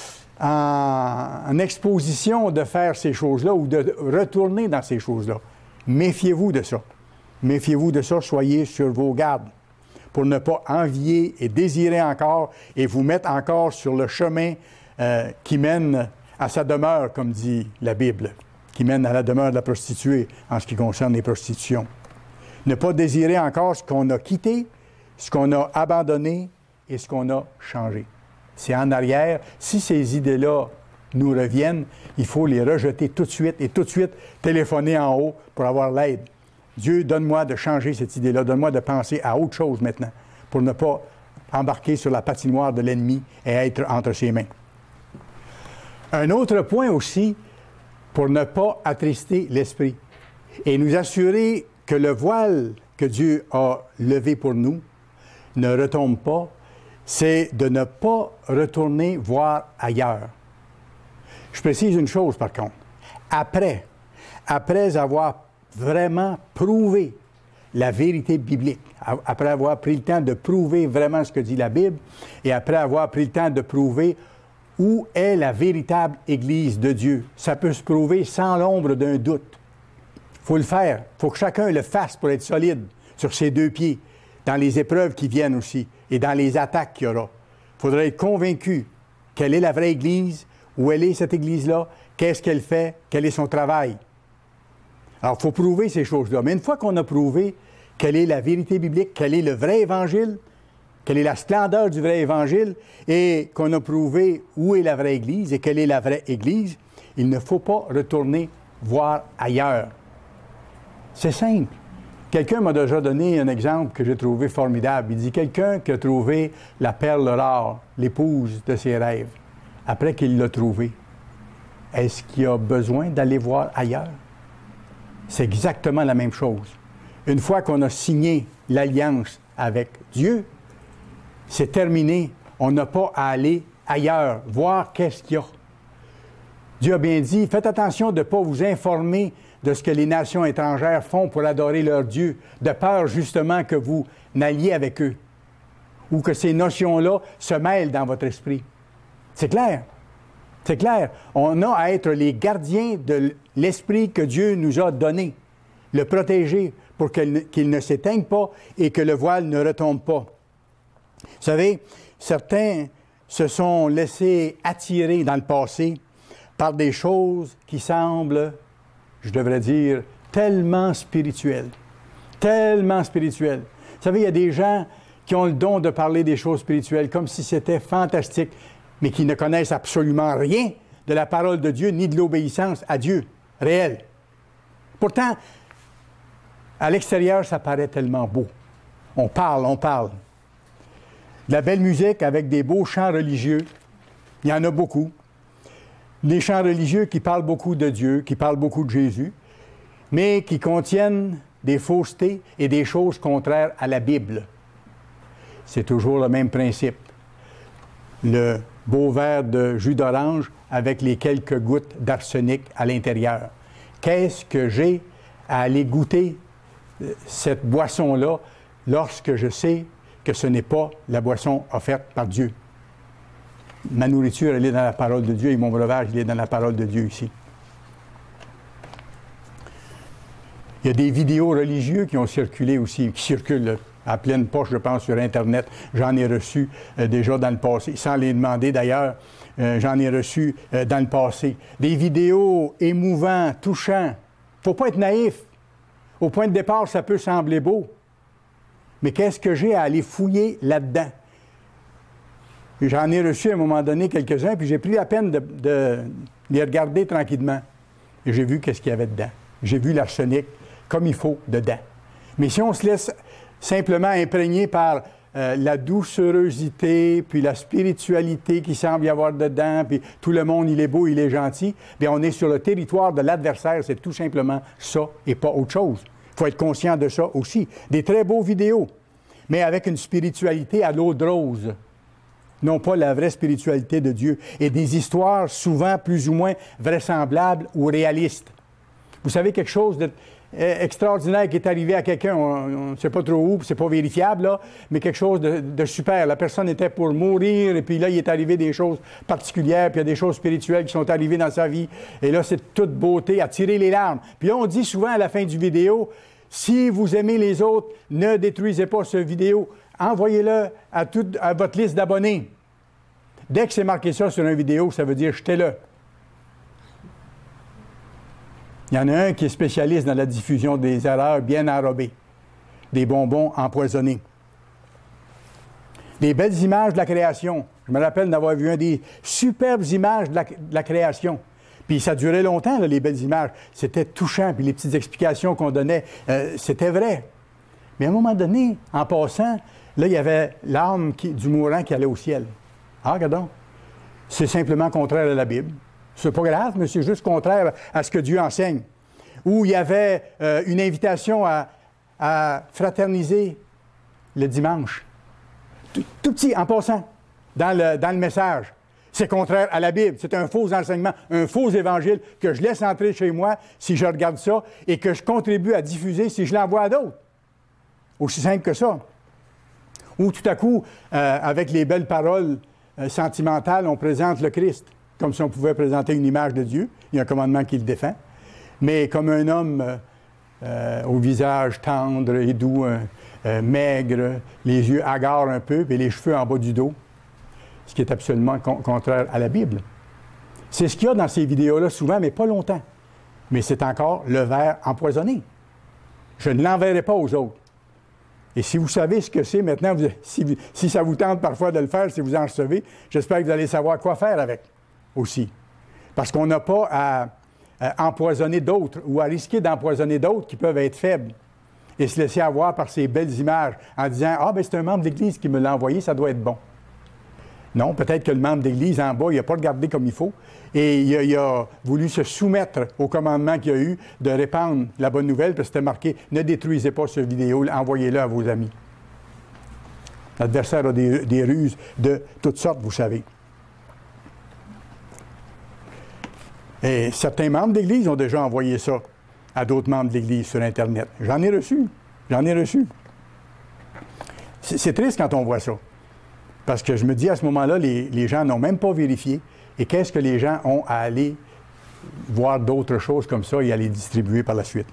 en exposition de faire ces choses-là ou de retourner dans ces choses-là. Méfiez-vous de ça. Méfiez-vous de ça, soyez sur vos gardes pour ne pas envier et désirer encore et vous mettre encore sur le chemin qui mène à sa demeure, comme dit la Bible, qui mène à la demeure de la prostituée en ce qui concerne les prostitutions. Ne pas désirer encore ce qu'on a quitté, ce qu'on a abandonné et ce qu'on a changé. C'est en arrière. Si ces idées-là nous reviennent, il faut les rejeter tout de suite et tout de suite téléphoner en haut pour avoir l'aide. Dieu, donne-moi de changer cette idée-là, donne-moi de penser à autre chose maintenant pour ne pas embarquer sur la patinoire de l'ennemi et être entre ses mains. Un autre point aussi, pour ne pas attrister l'esprit et nous assurer que le voile que Dieu a levé pour nous ne retombe pas, c'est de ne pas retourner voir ailleurs. Je précise une chose par contre. Après avoir vraiment prouvé la vérité biblique, après avoir pris le temps de prouver vraiment ce que dit la Bible et après avoir pris le temps de prouver où est la véritable Église de Dieu. Ça peut se prouver sans l'ombre d'un doute. Il faut le faire. Il faut que chacun le fasse pour être solide sur ses deux pieds, dans les épreuves qui viennent aussi et dans les attaques qu'il y aura. Il faudrait être convaincu quelle est la vraie Église, où elle est cette Église-là, qu'est-ce qu'elle fait, quel est son travail. Alors, il faut prouver ces choses-là. Mais une fois qu'on a prouvé quelle est la vérité biblique, quel est le vrai Évangile, quelle est la splendeur du vrai Évangile, et qu'on a prouvé où est la vraie Église et quelle est la vraie Église, il ne faut pas retourner voir ailleurs. C'est simple. Quelqu'un m'a déjà donné un exemple que j'ai trouvé formidable. Il dit, quelqu'un qui a trouvé la perle rare, l'épouse de ses rêves, après qu'il l'a trouvée, est-ce qu'il a besoin d'aller voir ailleurs? C'est exactement la même chose. Une fois qu'on a signé l'alliance avec Dieu, c'est terminé. On n'a pas à aller ailleurs, voir qu'est-ce qu'il y a. Dieu a bien dit, faites attention de ne pas vous informer de ce que les nations étrangères font pour adorer leur Dieu, de peur justement que vous n'alliez avec eux, ou que ces notions-là se mêlent dans votre esprit. C'est clair. C'est clair. On a à être les gardiens de l'esprit que Dieu nous a donné, le protéger pour qu'il ne s'éteigne pas et que le voile ne retombe pas. Vous savez, certains se sont laissés attirer dans le passé par des choses qui semblent, je devrais dire, tellement spirituelles. Tellement spirituelles. Vous savez, il y a des gens qui ont le don de parler des choses spirituelles comme si c'était fantastique, mais qui ne connaissent absolument rien de la parole de Dieu ni de l'obéissance à Dieu réelle. Pourtant, à l'extérieur, ça paraît tellement beau. On parle, on parle. De la belle musique avec des beaux chants religieux, il y en a beaucoup. Des chants religieux qui parlent beaucoup de Dieu, qui parlent beaucoup de Jésus, mais qui contiennent des faussetés et des choses contraires à la Bible. C'est toujours le même principe. Le beau verre de jus d'orange avec les quelques gouttes d'arsenic à l'intérieur. Qu'est-ce que j'ai à aller goûter cette boisson-là lorsque je sais que ce n'est pas la boisson offerte par Dieu? Ma nourriture, elle est dans la parole de Dieu et mon breuvage, il est dans la parole de Dieu ici. Il y a des vidéos religieuses qui ont circulé aussi, qui circulent à pleine poche, je pense, sur Internet. J'en ai reçu déjà dans le passé, sans les demander d'ailleurs, j'en ai reçu dans le passé. Des vidéos émouvantes, touchantes. Il ne faut pas être naïf. Au point de départ, ça peut sembler beau. Mais qu'est-ce que j'ai à aller fouiller là-dedans? J'en ai reçu à un moment donné quelques-uns, puis j'ai pris la peine de les regarder tranquillement. Et j'ai vu qu'est-ce qu'il y avait dedans. J'ai vu l'arsenic comme il faut dedans. Mais si on se laisse simplement imprégner par la doucerosité, puis la spiritualité qui semble y avoir dedans, puis tout le monde, il est beau, il est gentil, bien on est sur le territoire de l'adversaire. C'est tout simplement ça et pas autre chose. Il faut être conscient de ça aussi. Des très beaux vidéos, mais avec une spiritualité à l'eau de rose. Non pas la vraie spiritualité de Dieu, et des histoires souvent plus ou moins vraisemblables ou réalistes. Vous savez quelque chose d'extraordinaire qui est arrivé à quelqu'un, on ne sait pas trop où, c'est pas vérifiable, là, mais quelque chose de super. La personne était pour mourir, et puis là, il est arrivé des choses particulières, puis il y a des choses spirituelles qui sont arrivées dans sa vie, et là, c'est toute beauté, à tirer les larmes. Puis là, on dit souvent à la fin du vidéo, si vous aimez les autres, ne détruisez pas ce vidéo. Envoyez-le à votre liste d'abonnés. Dès que c'est marqué ça sur une vidéo, ça veut dire jetez-le. Il y en a un qui est spécialiste dans la diffusion des erreurs bien enrobées, des bonbons empoisonnés. Des belles images de la création. Je me rappelle d'avoir vu des superbes images de la création. Puis ça durait longtemps, là, les belles images. C'était touchant, puis les petites explications qu'on donnait, c'était vrai. Mais à un moment donné, en passant, là, il y avait l'âme du mourant qui allait au ciel. Ah, regardons. C'est simplement contraire à la Bible. C'est pas grave, mais c'est juste contraire à ce que Dieu enseigne. Où il y avait une invitation à fraterniser le dimanche. Tout petit, en passant, dans le message. C'est contraire à la Bible. C'est un faux enseignement, un faux évangile que je laisse entrer chez moi si je regarde ça et que je contribue à diffuser si je l'envoie à d'autres. Aussi simple que ça. Ou tout à coup, avec les belles paroles sentimentales, on présente le Christ, comme si on pouvait présenter une image de Dieu. Il y a un commandement qui le défend. Mais comme un homme au visage tendre et doux, maigre, les yeux hagards un peu, et les cheveux en bas du dos. ce qui est absolument contraire à la Bible. C'est ce qu'il y a dans ces vidéos-là souvent, mais pas longtemps. Mais c'est encore le verre empoisonné. Je ne l'enverrai pas aux autres. Et si vous savez ce que c'est maintenant, si ça vous tente parfois de le faire, si vous en recevez, j'espère que vous allez savoir quoi faire avec aussi. Parce qu'on n'a pas à empoisonner d'autres ou à risquer d'empoisonner d'autres qui peuvent être faibles et se laisser avoir par ces belles images en disant « Ah, bien, c'est un membre de l'Église qui me l'a envoyé, ça doit être bon. » Non, peut-être que le membre d'Église en bas, il n'a pas regardé comme il faut et il a voulu se soumettre au commandement qu'il y a eu de répandre la bonne nouvelle, parce que c'était marqué « Ne détruisez pas cette vidéo, envoyez-le à vos amis. » L'adversaire a des ruses de toutes sortes, vous savez. Et certains membres d'Église ont déjà envoyé ça à d'autres membres de l'Église sur Internet. J'en ai reçu. C'est triste quand on voit ça. Parce que je me dis, à ce moment-là, les gens n'ont même pas vérifié. Et qu'est-ce que les gens ont à aller voir d'autres choses comme ça et à les distribuer par la suite?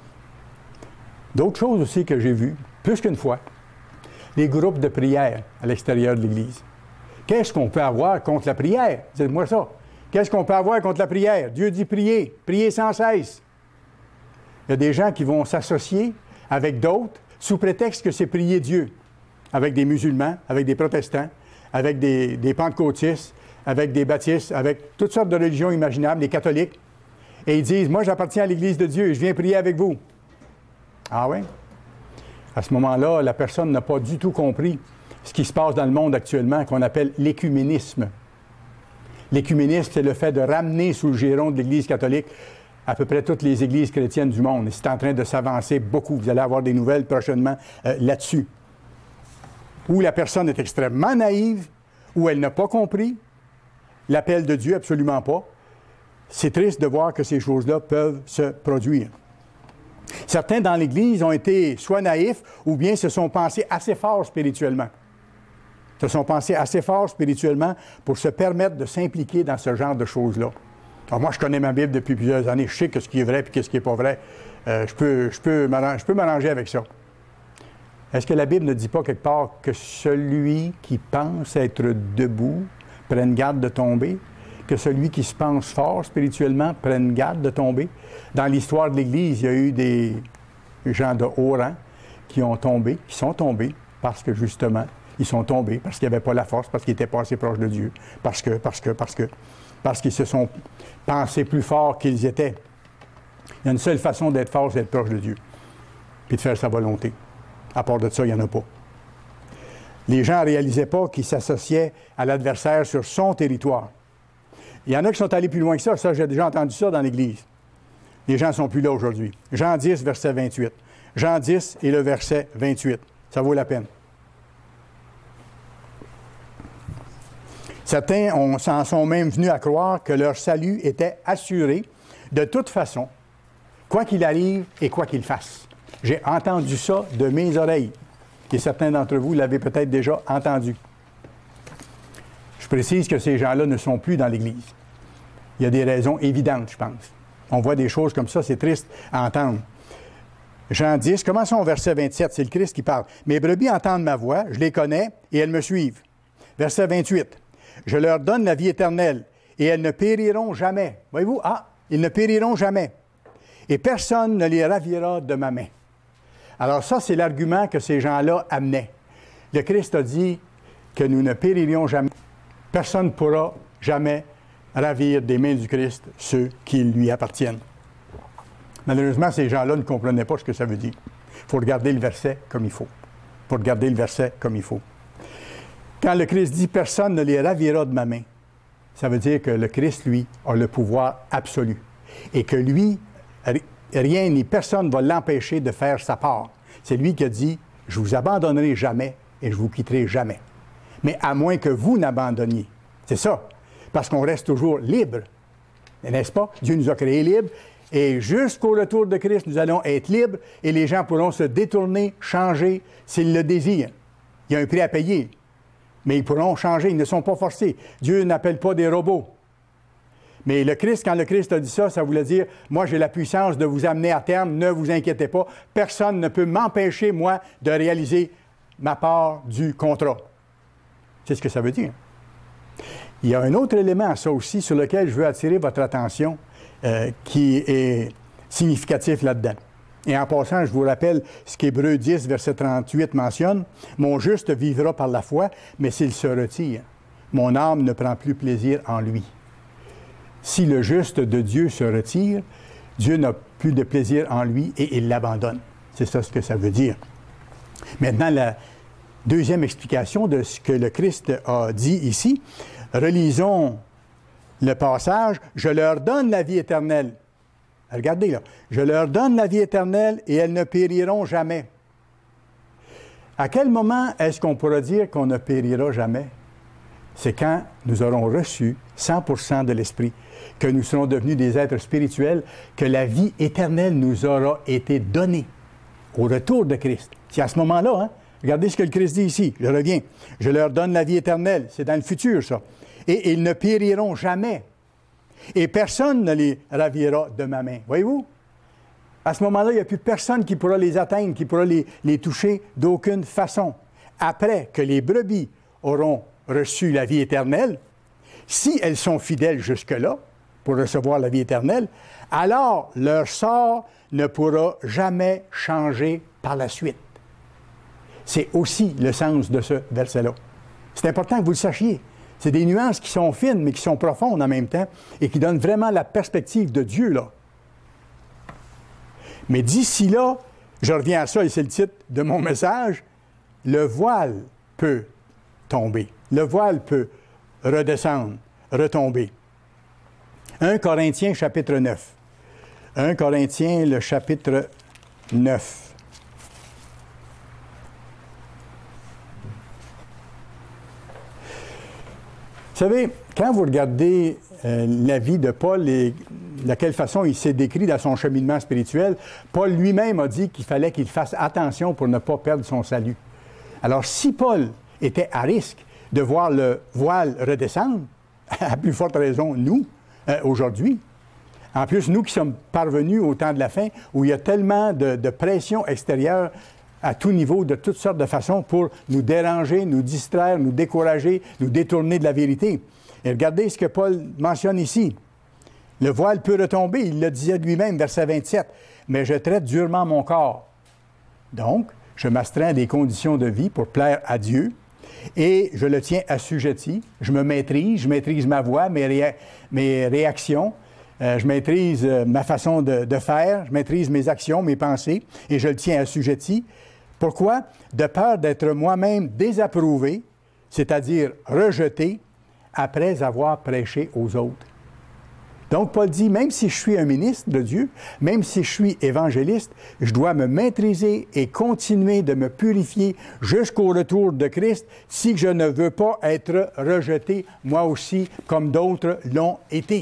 D'autres choses aussi que j'ai vues, plus qu'une fois, les groupes de prière à l'extérieur de l'Église. Qu'est-ce qu'on peut avoir contre la prière? Dites-moi ça. Qu'est-ce qu'on peut avoir contre la prière? Dieu dit prier, prier sans cesse. Il y a des gens qui vont s'associer avec d'autres sous prétexte que c'est prier Dieu, avec des musulmans, avec des protestants, avec des pentecôtistes, avec des baptistes, avec toutes sortes de religions imaginables, les catholiques. Et ils disent, moi j'appartiens à l'Église de Dieu et je viens prier avec vous. Ah oui? À ce moment-là, la personne n'a pas du tout compris ce qui se passe dans le monde actuellement, qu'on appelle l'écuménisme. L'écuménisme, c'est le fait de ramener sous le giron de l'Église catholique à peu près toutes les églises chrétiennes du monde. Et c'est en train de s'avancer beaucoup. Vous allez avoir des nouvelles prochainement là-dessus. Où la personne est extrêmement naïve, où elle n'a pas compris l'appel de Dieu, absolument pas. C'est triste de voir que ces choses-là peuvent se produire. Certains dans l'Église ont été soit naïfs ou bien se sont pensés assez forts spirituellement. Se sont pensés assez forts spirituellement pour se permettre de s'impliquer dans ce genre de choses-là. Alors moi, je connais ma Bible depuis plusieurs années. Je sais ce qui est vrai et ce qui n'est pas vrai. Je peux m'arranger avec ça. Est-ce que la Bible ne dit pas quelque part que celui qui pense être debout prenne garde de tomber? Que celui qui se pense fort spirituellement prenne garde de tomber? Dans l'histoire de l'Église, il y a eu des gens de haut rang qui sont tombés parce que justement, ils sont tombés parce qu'ils n'avaient pas la force, parce qu'ils n'étaient pas assez proches de Dieu, parce qu'ils se sont pensés plus forts qu'ils étaient. Il y a une seule façon d'être fort, c'est d'être proche de Dieu, puis de faire sa volonté. À part de ça, il n'y en a pas. Les gens ne réalisaient pas qu'ils s'associaient à l'adversaire sur son territoire. Il y en a qui sont allés plus loin que ça. Ça, j'ai déjà entendu ça dans l'Église. Les gens ne sont plus là aujourd'hui. Jean 10, verset 28. Jean 10 et le verset 28. Ça vaut la peine. Certains s'en sont même venus à croire que leur salut était assuré de toute façon, quoi qu'il arrive et quoi qu'il fasse. J'ai entendu ça de mes oreilles. Et certains d'entre vous l'avez peut-être déjà entendu. Je précise que ces gens-là ne sont plus dans l'Église. Il y a des raisons évidentes, je pense. On voit des choses comme ça, c'est triste à entendre. Jean 10, commençons au verset 27, c'est le Christ qui parle. « Mes brebis entendent ma voix, je les connais, et elles me suivent. » Verset 28. « Je leur donne la vie éternelle, et elles ne périront jamais. » Voyez-vous, ils ne périront jamais. « Et personne ne les ravira de ma main. » Alors ça, c'est l'argument que ces gens-là amenaient. Le Christ a dit que nous ne péririons jamais. Personne ne pourra jamais ravir des mains du Christ ceux qui lui appartiennent. Malheureusement, ces gens-là ne comprenaient pas ce que ça veut dire. Il faut regarder le verset comme il faut. Quand le Christ dit « personne ne les ravira de ma main », ça veut dire que le Christ, lui, a le pouvoir absolu. Et que lui, rien ni personne ne va l'empêcher de faire sa part. C'est lui qui a dit « je vous abandonnerai jamais et je vous quitterai jamais. » Mais à moins que vous n'abandonniez. C'est ça. Parce qu'on reste toujours libre. N'est-ce pas? Dieu nous a créés libres. Et jusqu'au retour de Christ, nous allons être libres et les gens pourront se détourner, changer s'ils le désirent. Il y a un prix à payer. Mais ils pourront changer, ils ne sont pas forcés. Dieu n'appelle pas des robots. Mais le Christ, quand le Christ a dit ça, ça voulait dire « Moi, j'ai la puissance de vous amener à terme, ne vous inquiétez pas. Personne ne peut m'empêcher, moi, de réaliser ma part du contrat. » C'est ce que ça veut dire. Il y a un autre élément à ça aussi sur lequel je veux attirer votre attention qui est significatif là-dedans. Et en passant, je vous rappelle ce qu'Hébreux 10, verset 38 mentionne. « Mon juste vivra par la foi, mais s'il se retire, mon âme ne prend plus plaisir en lui. » Si le juste de Dieu se retire, Dieu n'a plus de plaisir en lui et il l'abandonne. C'est ça ce que ça veut dire. Maintenant, la deuxième explication de ce que le Christ a dit ici, relisons le passage « Je leur donne la vie éternelle. » Regardez là. « Je leur donne la vie éternelle et elles ne périront jamais. » À quel moment est-ce qu'on pourra dire qu'on ne périra jamais? C'est quand nous aurons reçu 100% de l'Esprit, que nous serons devenus des êtres spirituels, que la vie éternelle nous aura été donnée au retour de Christ. C'est à ce moment-là, hein? Regardez ce que le Christ dit ici. Je reviens. « Je leur donne la vie éternelle. » C'est dans le futur, ça. « Et ils ne périront jamais. Et personne ne les ravira de ma main. » Voyez-vous? À ce moment-là, il n'y a plus personne qui pourra les atteindre, qui pourra les toucher d'aucune façon. Après que les brebis auront reçu la vie éternelle, si elles sont fidèles jusque-là pour recevoir la vie éternelle, alors leur sort ne pourra jamais changer par la suite. C'est aussi le sens de ce verset-là. C'est important que vous le sachiez. C'est des nuances qui sont fines, mais qui sont profondes en même temps et qui donnent vraiment la perspective de Dieu, là. Mais d'ici là, je reviens à ça, et c'est le titre de mon message, le voile peut tomber. Le voile peut redescendre, retomber. 1 Corinthiens, chapitre 9. 1 Corinthiens, le chapitre 9. Vous savez, quand vous regardez la vie de Paul et de quelle façon il s'est décrit dans son cheminement spirituel, Paul lui-même a dit qu'il fallait qu'il fasse attention pour ne pas perdre son salut. Alors, si Paul était à risque de voir le voile redescendre, à plus forte raison, nous, aujourd'hui, en plus, nous qui sommes parvenus au temps de la fin, où il y a tellement de pression extérieure à tout niveau, de toutes sortes de façons, pour nous déranger, nous distraire, nous décourager, nous détourner de la vérité. Et regardez ce que Paul mentionne ici. Le voile peut retomber, il le disait lui-même, verset 27, « Mais je traite durement mon corps. » Donc, je m'astreins à des conditions de vie pour plaire à Dieu et je le tiens assujetti. Je me maîtrise, je maîtrise ma voix, mes réactions, je maîtrise ma façon de faire, je maîtrise mes actions, mes pensées et je le tiens assujetti. Pourquoi? De peur d'être moi-même désapprouvé, c'est-à-dire rejeté, après avoir prêché aux autres. Donc, Paul dit, même si je suis un ministre de Dieu, même si je suis évangéliste, je dois me maîtriser et continuer de me purifier jusqu'au retour de Christ si je ne veux pas être rejeté, moi aussi, comme d'autres l'ont été.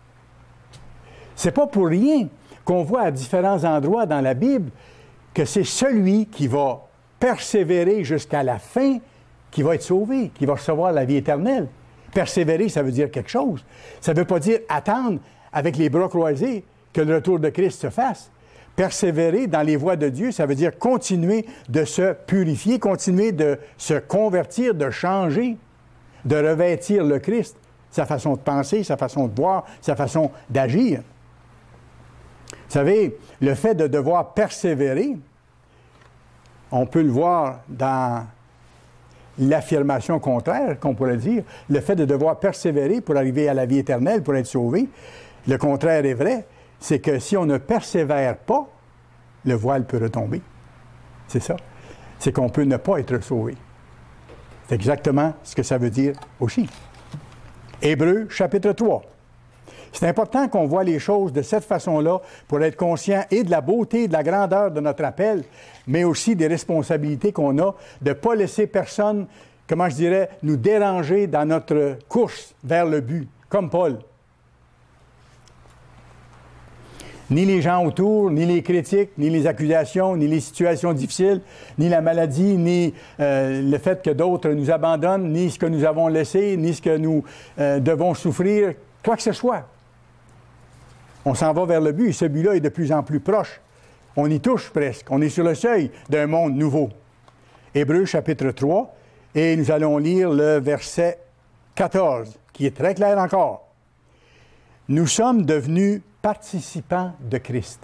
C'est pas pour rien qu'on voit à différents endroits dans la Bible que c'est celui qui va persévérer jusqu'à la fin qui va être sauvé, qui va recevoir la vie éternelle. Persévérer, ça veut dire quelque chose. Ça ne veut pas dire attendre avec les bras croisés que le retour de Christ se fasse. Persévérer dans les voies de Dieu, ça veut dire continuer de se purifier, continuer de se convertir, de changer, de revêtir le Christ, sa façon de penser, sa façon de voir, sa façon d'agir. Vous savez, le fait de devoir persévérer, on peut le voir dans l'affirmation contraire, qu'on pourrait dire, le fait de devoir persévérer pour arriver à la vie éternelle, pour être sauvé, le contraire est vrai, c'est que si on ne persévère pas, le voile peut retomber. C'est ça. C'est qu'on peut ne pas être sauvé. C'est exactement ce que ça veut dire aussi. Hébreux, chapitre 3. C'est important qu'on voit les choses de cette façon-là pour être conscient et de la beauté et de la grandeur de notre appel, mais aussi des responsabilités qu'on a de ne pas laisser personne, comment je dirais, nous déranger dans notre course vers le but, comme Paul. Ni les gens autour, ni les critiques, ni les accusations, ni les situations difficiles, ni la maladie, ni le fait que d'autres nous abandonnent, ni ce que nous avons laissé, ni ce que nous devons souffrir, quoi que ce soit. On s'en va vers le but et ce but-là est de plus en plus proche. On y touche presque. On est sur le seuil d'un monde nouveau. Hébreux chapitre 3 et nous allons lire le verset 14 qui est très clair encore. Nous sommes devenus participants de Christ.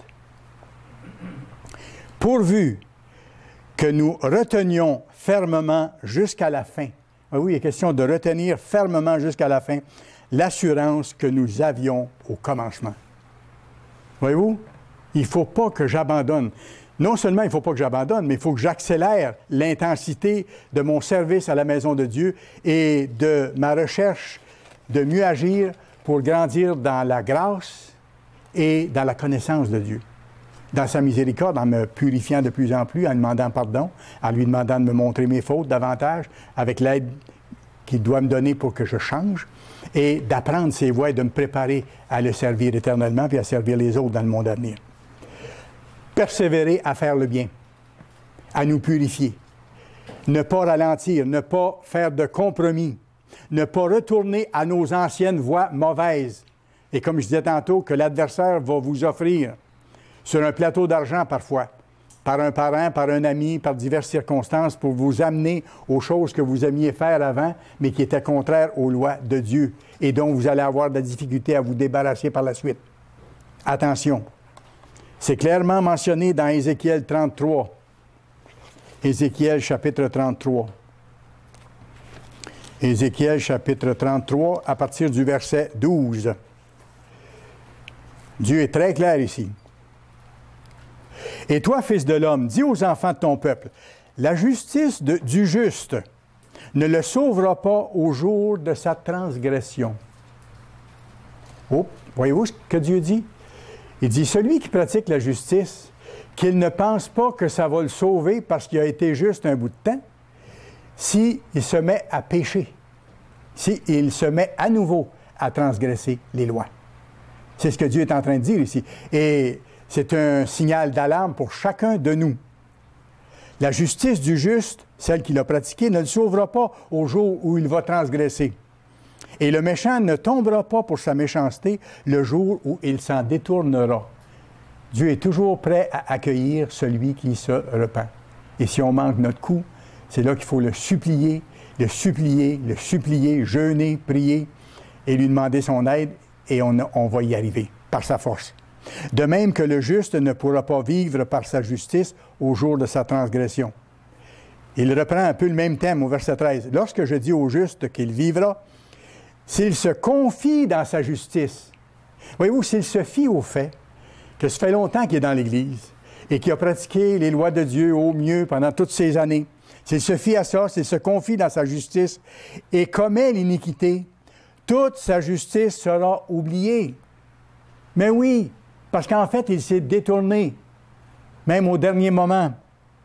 Pourvu que nous retenions fermement jusqu'à la fin. Oui, il est question de retenir fermement jusqu'à la fin l'assurance que nous avions au commencement. Voyez-vous, il ne faut pas que j'abandonne. Non seulement il ne faut pas que j'abandonne, mais il faut que j'accélère l'intensité de mon service à la maison de Dieu et de ma recherche de mieux agir pour grandir dans la grâce et dans la connaissance de Dieu. Dans sa miséricorde, en me purifiant de plus en plus, en demandant pardon, en lui demandant de me montrer mes fautes davantage, avec l'aide qu'il doit me donner pour que je change, et d'apprendre ses voies et de me préparer à le servir éternellement puis à servir les autres dans le monde à venir. Persévérer à faire le bien, à nous purifier, ne pas ralentir, ne pas faire de compromis, ne pas retourner à nos anciennes voies mauvaises. Et comme je disais tantôt, que l'adversaire va vous offrir sur un plateau d'argent parfois, par un parent, par un ami, par diverses circonstances, pour vous amener aux choses que vous aimiez faire avant, mais qui étaient contraires aux lois de Dieu et dont vous allez avoir de la difficulté à vous débarrasser par la suite. Attention, c'est clairement mentionné dans Ézéchiel 33. Ézéchiel chapitre 33. Ézéchiel chapitre 33, à partir du verset 12. Dieu est très clair ici. « Et toi, fils de l'homme, dis aux enfants de ton peuple, la justice du juste ne le sauvera pas au jour de sa transgression. » Oh, voyez-vous ce que Dieu dit? Il dit, celui qui pratique la justice, qu'il ne pense pas que ça va le sauver parce qu'il a été juste un bout de temps, s'il se met à pécher, s'il se met à nouveau à transgresser les lois. C'est ce que Dieu est en train de dire ici. Et c'est un signal d'alarme pour chacun de nous. La justice du juste, celle qu'il a pratiquée, ne le sauvera pas au jour où il va transgresser. Et le méchant ne tombera pas pour sa méchanceté le jour où il s'en détournera. Dieu est toujours prêt à accueillir celui qui se repent. Et si on manque notre coup, c'est là qu'il faut le supplier, jeûner, prier et lui demander son aide et on va y arriver par sa force. De même que le juste ne pourra pas vivre par sa justice au jour de sa transgression. Il reprend un peu le même thème au verset 13. Lorsque je dis au juste qu'il vivra, s'il se confie dans sa justice, voyez-vous, s'il se fie au fait que ça fait longtemps qu'il est dans l'Église et qu'il a pratiqué les lois de Dieu au mieux pendant toutes ces années, s'il se fie à ça, s'il se confie dans sa justice et commet l'iniquité, toute sa justice sera oubliée. Mais oui, parce qu'en fait, il s'est détourné, même au dernier moment.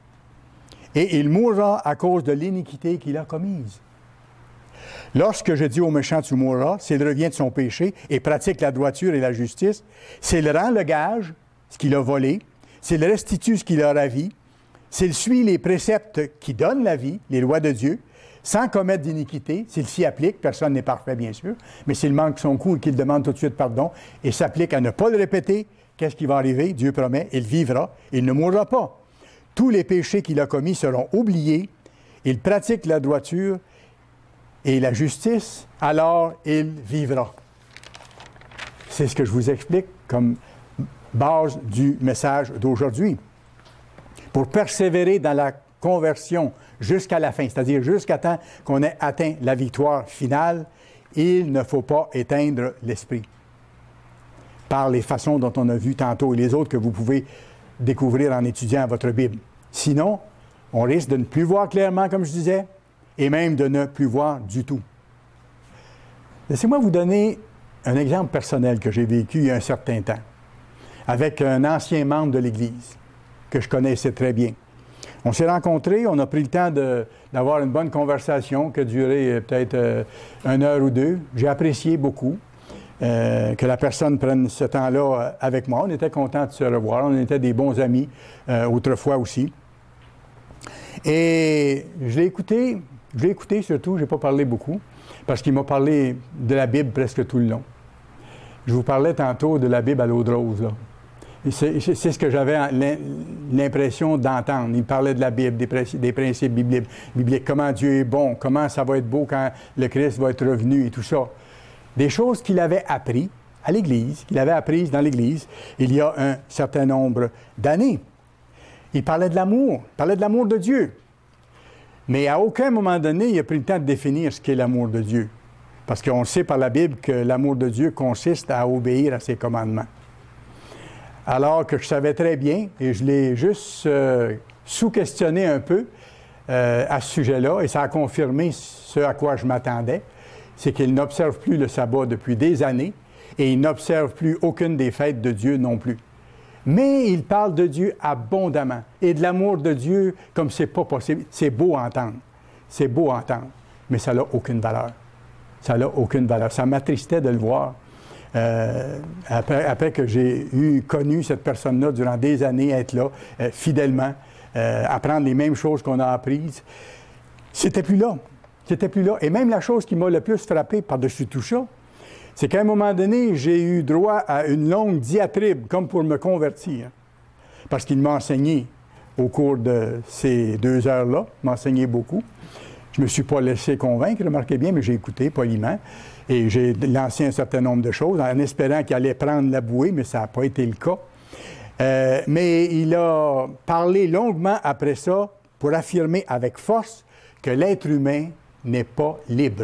Et il mourra à cause de l'iniquité qu'il a commise. Lorsque je dis au méchant, tu mourras, s'il revient de son péché et pratique la droiture et la justice, s'il rend le gage, ce qu'il a volé, s'il restitue ce qu'il a ravi, s'il suit les préceptes qui donnent la vie, les lois de Dieu, sans commettre d'iniquité, s'il s'y applique, personne n'est parfait bien sûr, mais s'il manque son coup et qu'il demande tout de suite pardon et s'applique à ne pas le répéter, qu'est-ce qui va arriver? Dieu promet, il vivra, il ne mourra pas. Tous les péchés qu'il a commis seront oubliés, il pratique la droiture et la justice, alors il vivra. C'est ce que je vous explique comme base du message d'aujourd'hui. Pour persévérer dans la conversion jusqu'à la fin, c'est-à-dire jusqu'à temps qu'on ait atteint la victoire finale, il ne faut pas éteindre l'esprit. Par les façons dont on a vu tantôt et les autres que vous pouvez découvrir en étudiant votre Bible. Sinon, on risque de ne plus voir clairement, comme je disais, et même de ne plus voir du tout. Laissez-moi vous donner un exemple personnel que j'ai vécu il y a un certain temps, avec un ancien membre de l'Église, que je connaissais très bien. On s'est rencontrés, on a pris le temps d'avoir une bonne conversation qui a duré peut-être 1 heure ou 2. J'ai apprécié beaucoup que la personne prenne ce temps-là avec moi. On était contents de se revoir. On était des bons amis autrefois aussi. Et je l'ai écouté surtout, je n'ai pas parlé beaucoup, parce qu'il m'a parlé de la Bible presque tout le long. Je vous parlais tantôt de la Bible à l'eau de rose, là. C'est ce que j'avais l'impression d'entendre. Il parlait de la Bible, des principes bibliques, comment Dieu est bon, comment ça va être beau quand le Christ va être revenu et tout ça. des choses qu'il avait apprises à l'Église, qu'il avait apprises dans l'Église il y a un certain nombre d'années. Il parlait de l'amour de Dieu. Mais à aucun moment donné, il a pris le temps de définir ce qu'est l'amour de Dieu. Parce qu'on sait par la Bible que l'amour de Dieu consiste à obéir à ses commandements. Alors que je savais très bien, et je l'ai juste sous-questionné un peu à ce sujet-là, et ça a confirmé ce à quoi je m'attendais, c'est qu'il n'observe plus le sabbat depuis des années, et il n'observe plus aucune des fêtes de Dieu non plus. Mais il parle de Dieu abondamment, et de l'amour de Dieu comme c'est pas possible. C'est beau à entendre, mais ça n'a aucune valeur. Ça n'a aucune valeur. Ça m'attristait de le voir. Après que j'ai connu cette personne-là durant des années, être là, fidèlement, apprendre les mêmes choses qu'on a apprises, c'était plus là. C'était plus là. Et même la chose qui m'a le plus frappé par-dessus tout ça, c'est qu'à un moment donné, j'ai eu droit à une longue diatribe, comme pour me convertir. Parce qu'il m'a enseigné au cours de ces 2 heures-là, m'a enseigné beaucoup. Je ne me suis pas laissé convaincre, remarquez bien, mais j'ai écouté poliment. Et j'ai lancé un certain nombre de choses en espérant qu'il allait prendre la bouée, mais ça n'a pas été le cas. Mais il a parlé longuement après ça pour affirmer avec force que l'être humain n'est pas libre.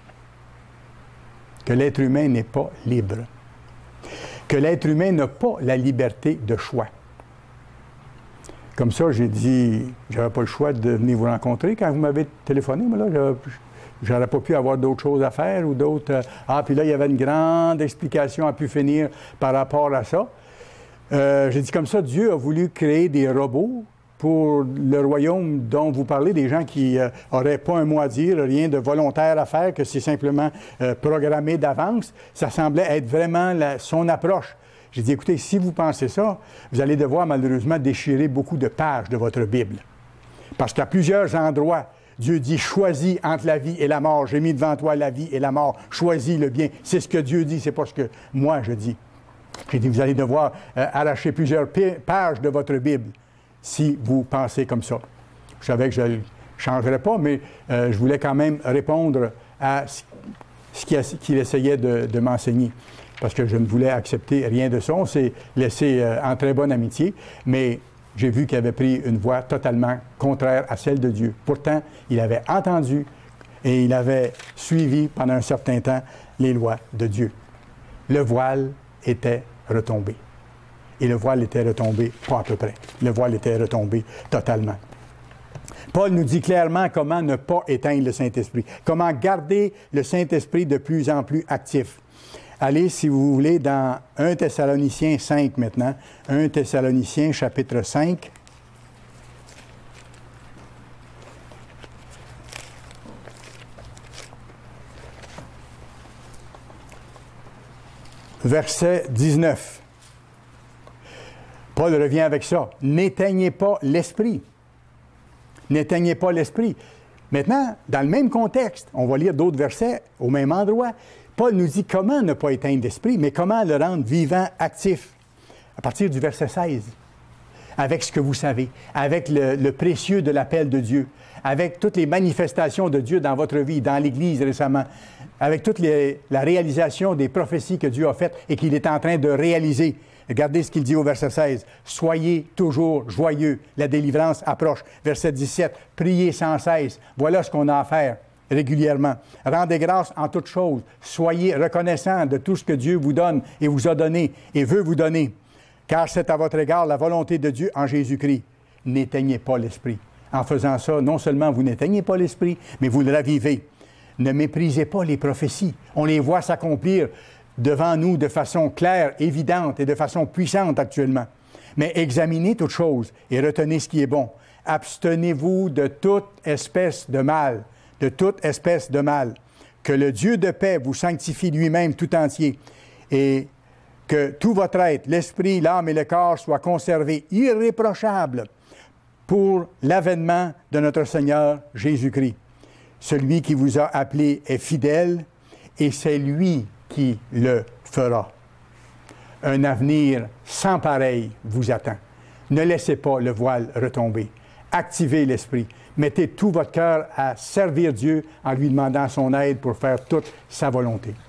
Que l'être humain n'est pas libre. Que l'être humain n'a pas la liberté de choix. Comme ça, j'ai dit, j'avais pas le choix de venir vous rencontrer quand vous m'avez téléphoné, mais là, j'aurais pas pu avoir d'autres choses à faire ou d'autres... puis là, il y avait une grande explication à pu finir par rapport à ça. J'ai dit comme ça, Dieu a voulu créer des robots pour le royaume dont vous parlez, des gens qui n'auraient pas un mot à dire, rien de volontaire à faire, que c'est simplement programmé d'avance. Ça semblait être vraiment son approche. J'ai dit, écoutez, si vous pensez ça, vous allez devoir malheureusement déchirer beaucoup de pages de votre Bible. Parce qu'à plusieurs endroits, Dieu dit, choisis entre la vie et la mort. J'ai mis devant toi la vie et la mort. Choisis le bien. C'est ce que Dieu dit, c'est pas ce que moi je dis. J'ai dit, vous allez devoir arracher plusieurs pages de votre Bible si vous pensez comme ça. Je savais que je ne le changerais pas, mais je voulais quand même répondre à ce qu'il essayait de m'enseigner. Parce que je ne voulais accepter rien de ça. On s'est laissé en très bonne amitié, mais j'ai vu qu'il avait pris une voie totalement contraire à celle de Dieu. Pourtant, il avait entendu et il avait suivi pendant un certain temps les lois de Dieu. Le voile était retombé. Et le voile était retombé, pas à peu près. Le voile était retombé totalement. Paul nous dit clairement comment ne pas éteindre le Saint-Esprit, comment garder le Saint-Esprit de plus en plus actif. Allez, si vous voulez, dans 1 Thessaloniciens 5 maintenant. 1 Thessaloniciens chapitre 5. Verset 19. Paul revient avec ça. N'éteignez pas l'esprit. N'éteignez pas l'esprit. Maintenant, dans le même contexte, on va lire d'autres versets au même endroit. Paul nous dit comment ne pas éteindre l'esprit, mais comment le rendre vivant, actif. À partir du verset 16. Avec ce que vous savez, avec le précieux de l'appel de Dieu, avec toutes les manifestations de Dieu dans votre vie, dans l'Église récemment, avec toute la réalisation des prophéties que Dieu a faites et qu'il est en train de réaliser. Regardez ce qu'il dit au verset 16. « Soyez toujours joyeux, la délivrance approche. » Verset 17. « Priez sans cesse. » Voilà ce qu'on a à faire régulièrement. « Rendez grâce en toutes choses. Soyez reconnaissants de tout ce que Dieu vous donne et vous a donné et veut vous donner. Car c'est à votre égard la volonté de Dieu en Jésus-Christ. N'éteignez pas l'esprit. » En faisant ça, non seulement vous n'éteignez pas l'esprit, mais vous le ravivez. Ne méprisez pas les prophéties. On les voit s'accomplir devant nous de façon claire, évidente et de façon puissante actuellement. Mais examinez toutes choses et retenez ce qui est bon. Abstenez-vous de toute espèce de mal, de toute espèce de mal. Que le Dieu de paix vous sanctifie lui-même tout entier et que tout votre être, l'esprit, l'âme et le corps soient conservés irréprochables pour l'avènement de notre Seigneur Jésus-Christ. Celui qui vous a appelé est fidèle et c'est lui qui le fera. Un avenir sans pareil vous attend. Ne laissez pas le voile retomber. Activez l'esprit. Mettez tout votre cœur à servir Dieu en lui demandant son aide pour faire toute sa volonté.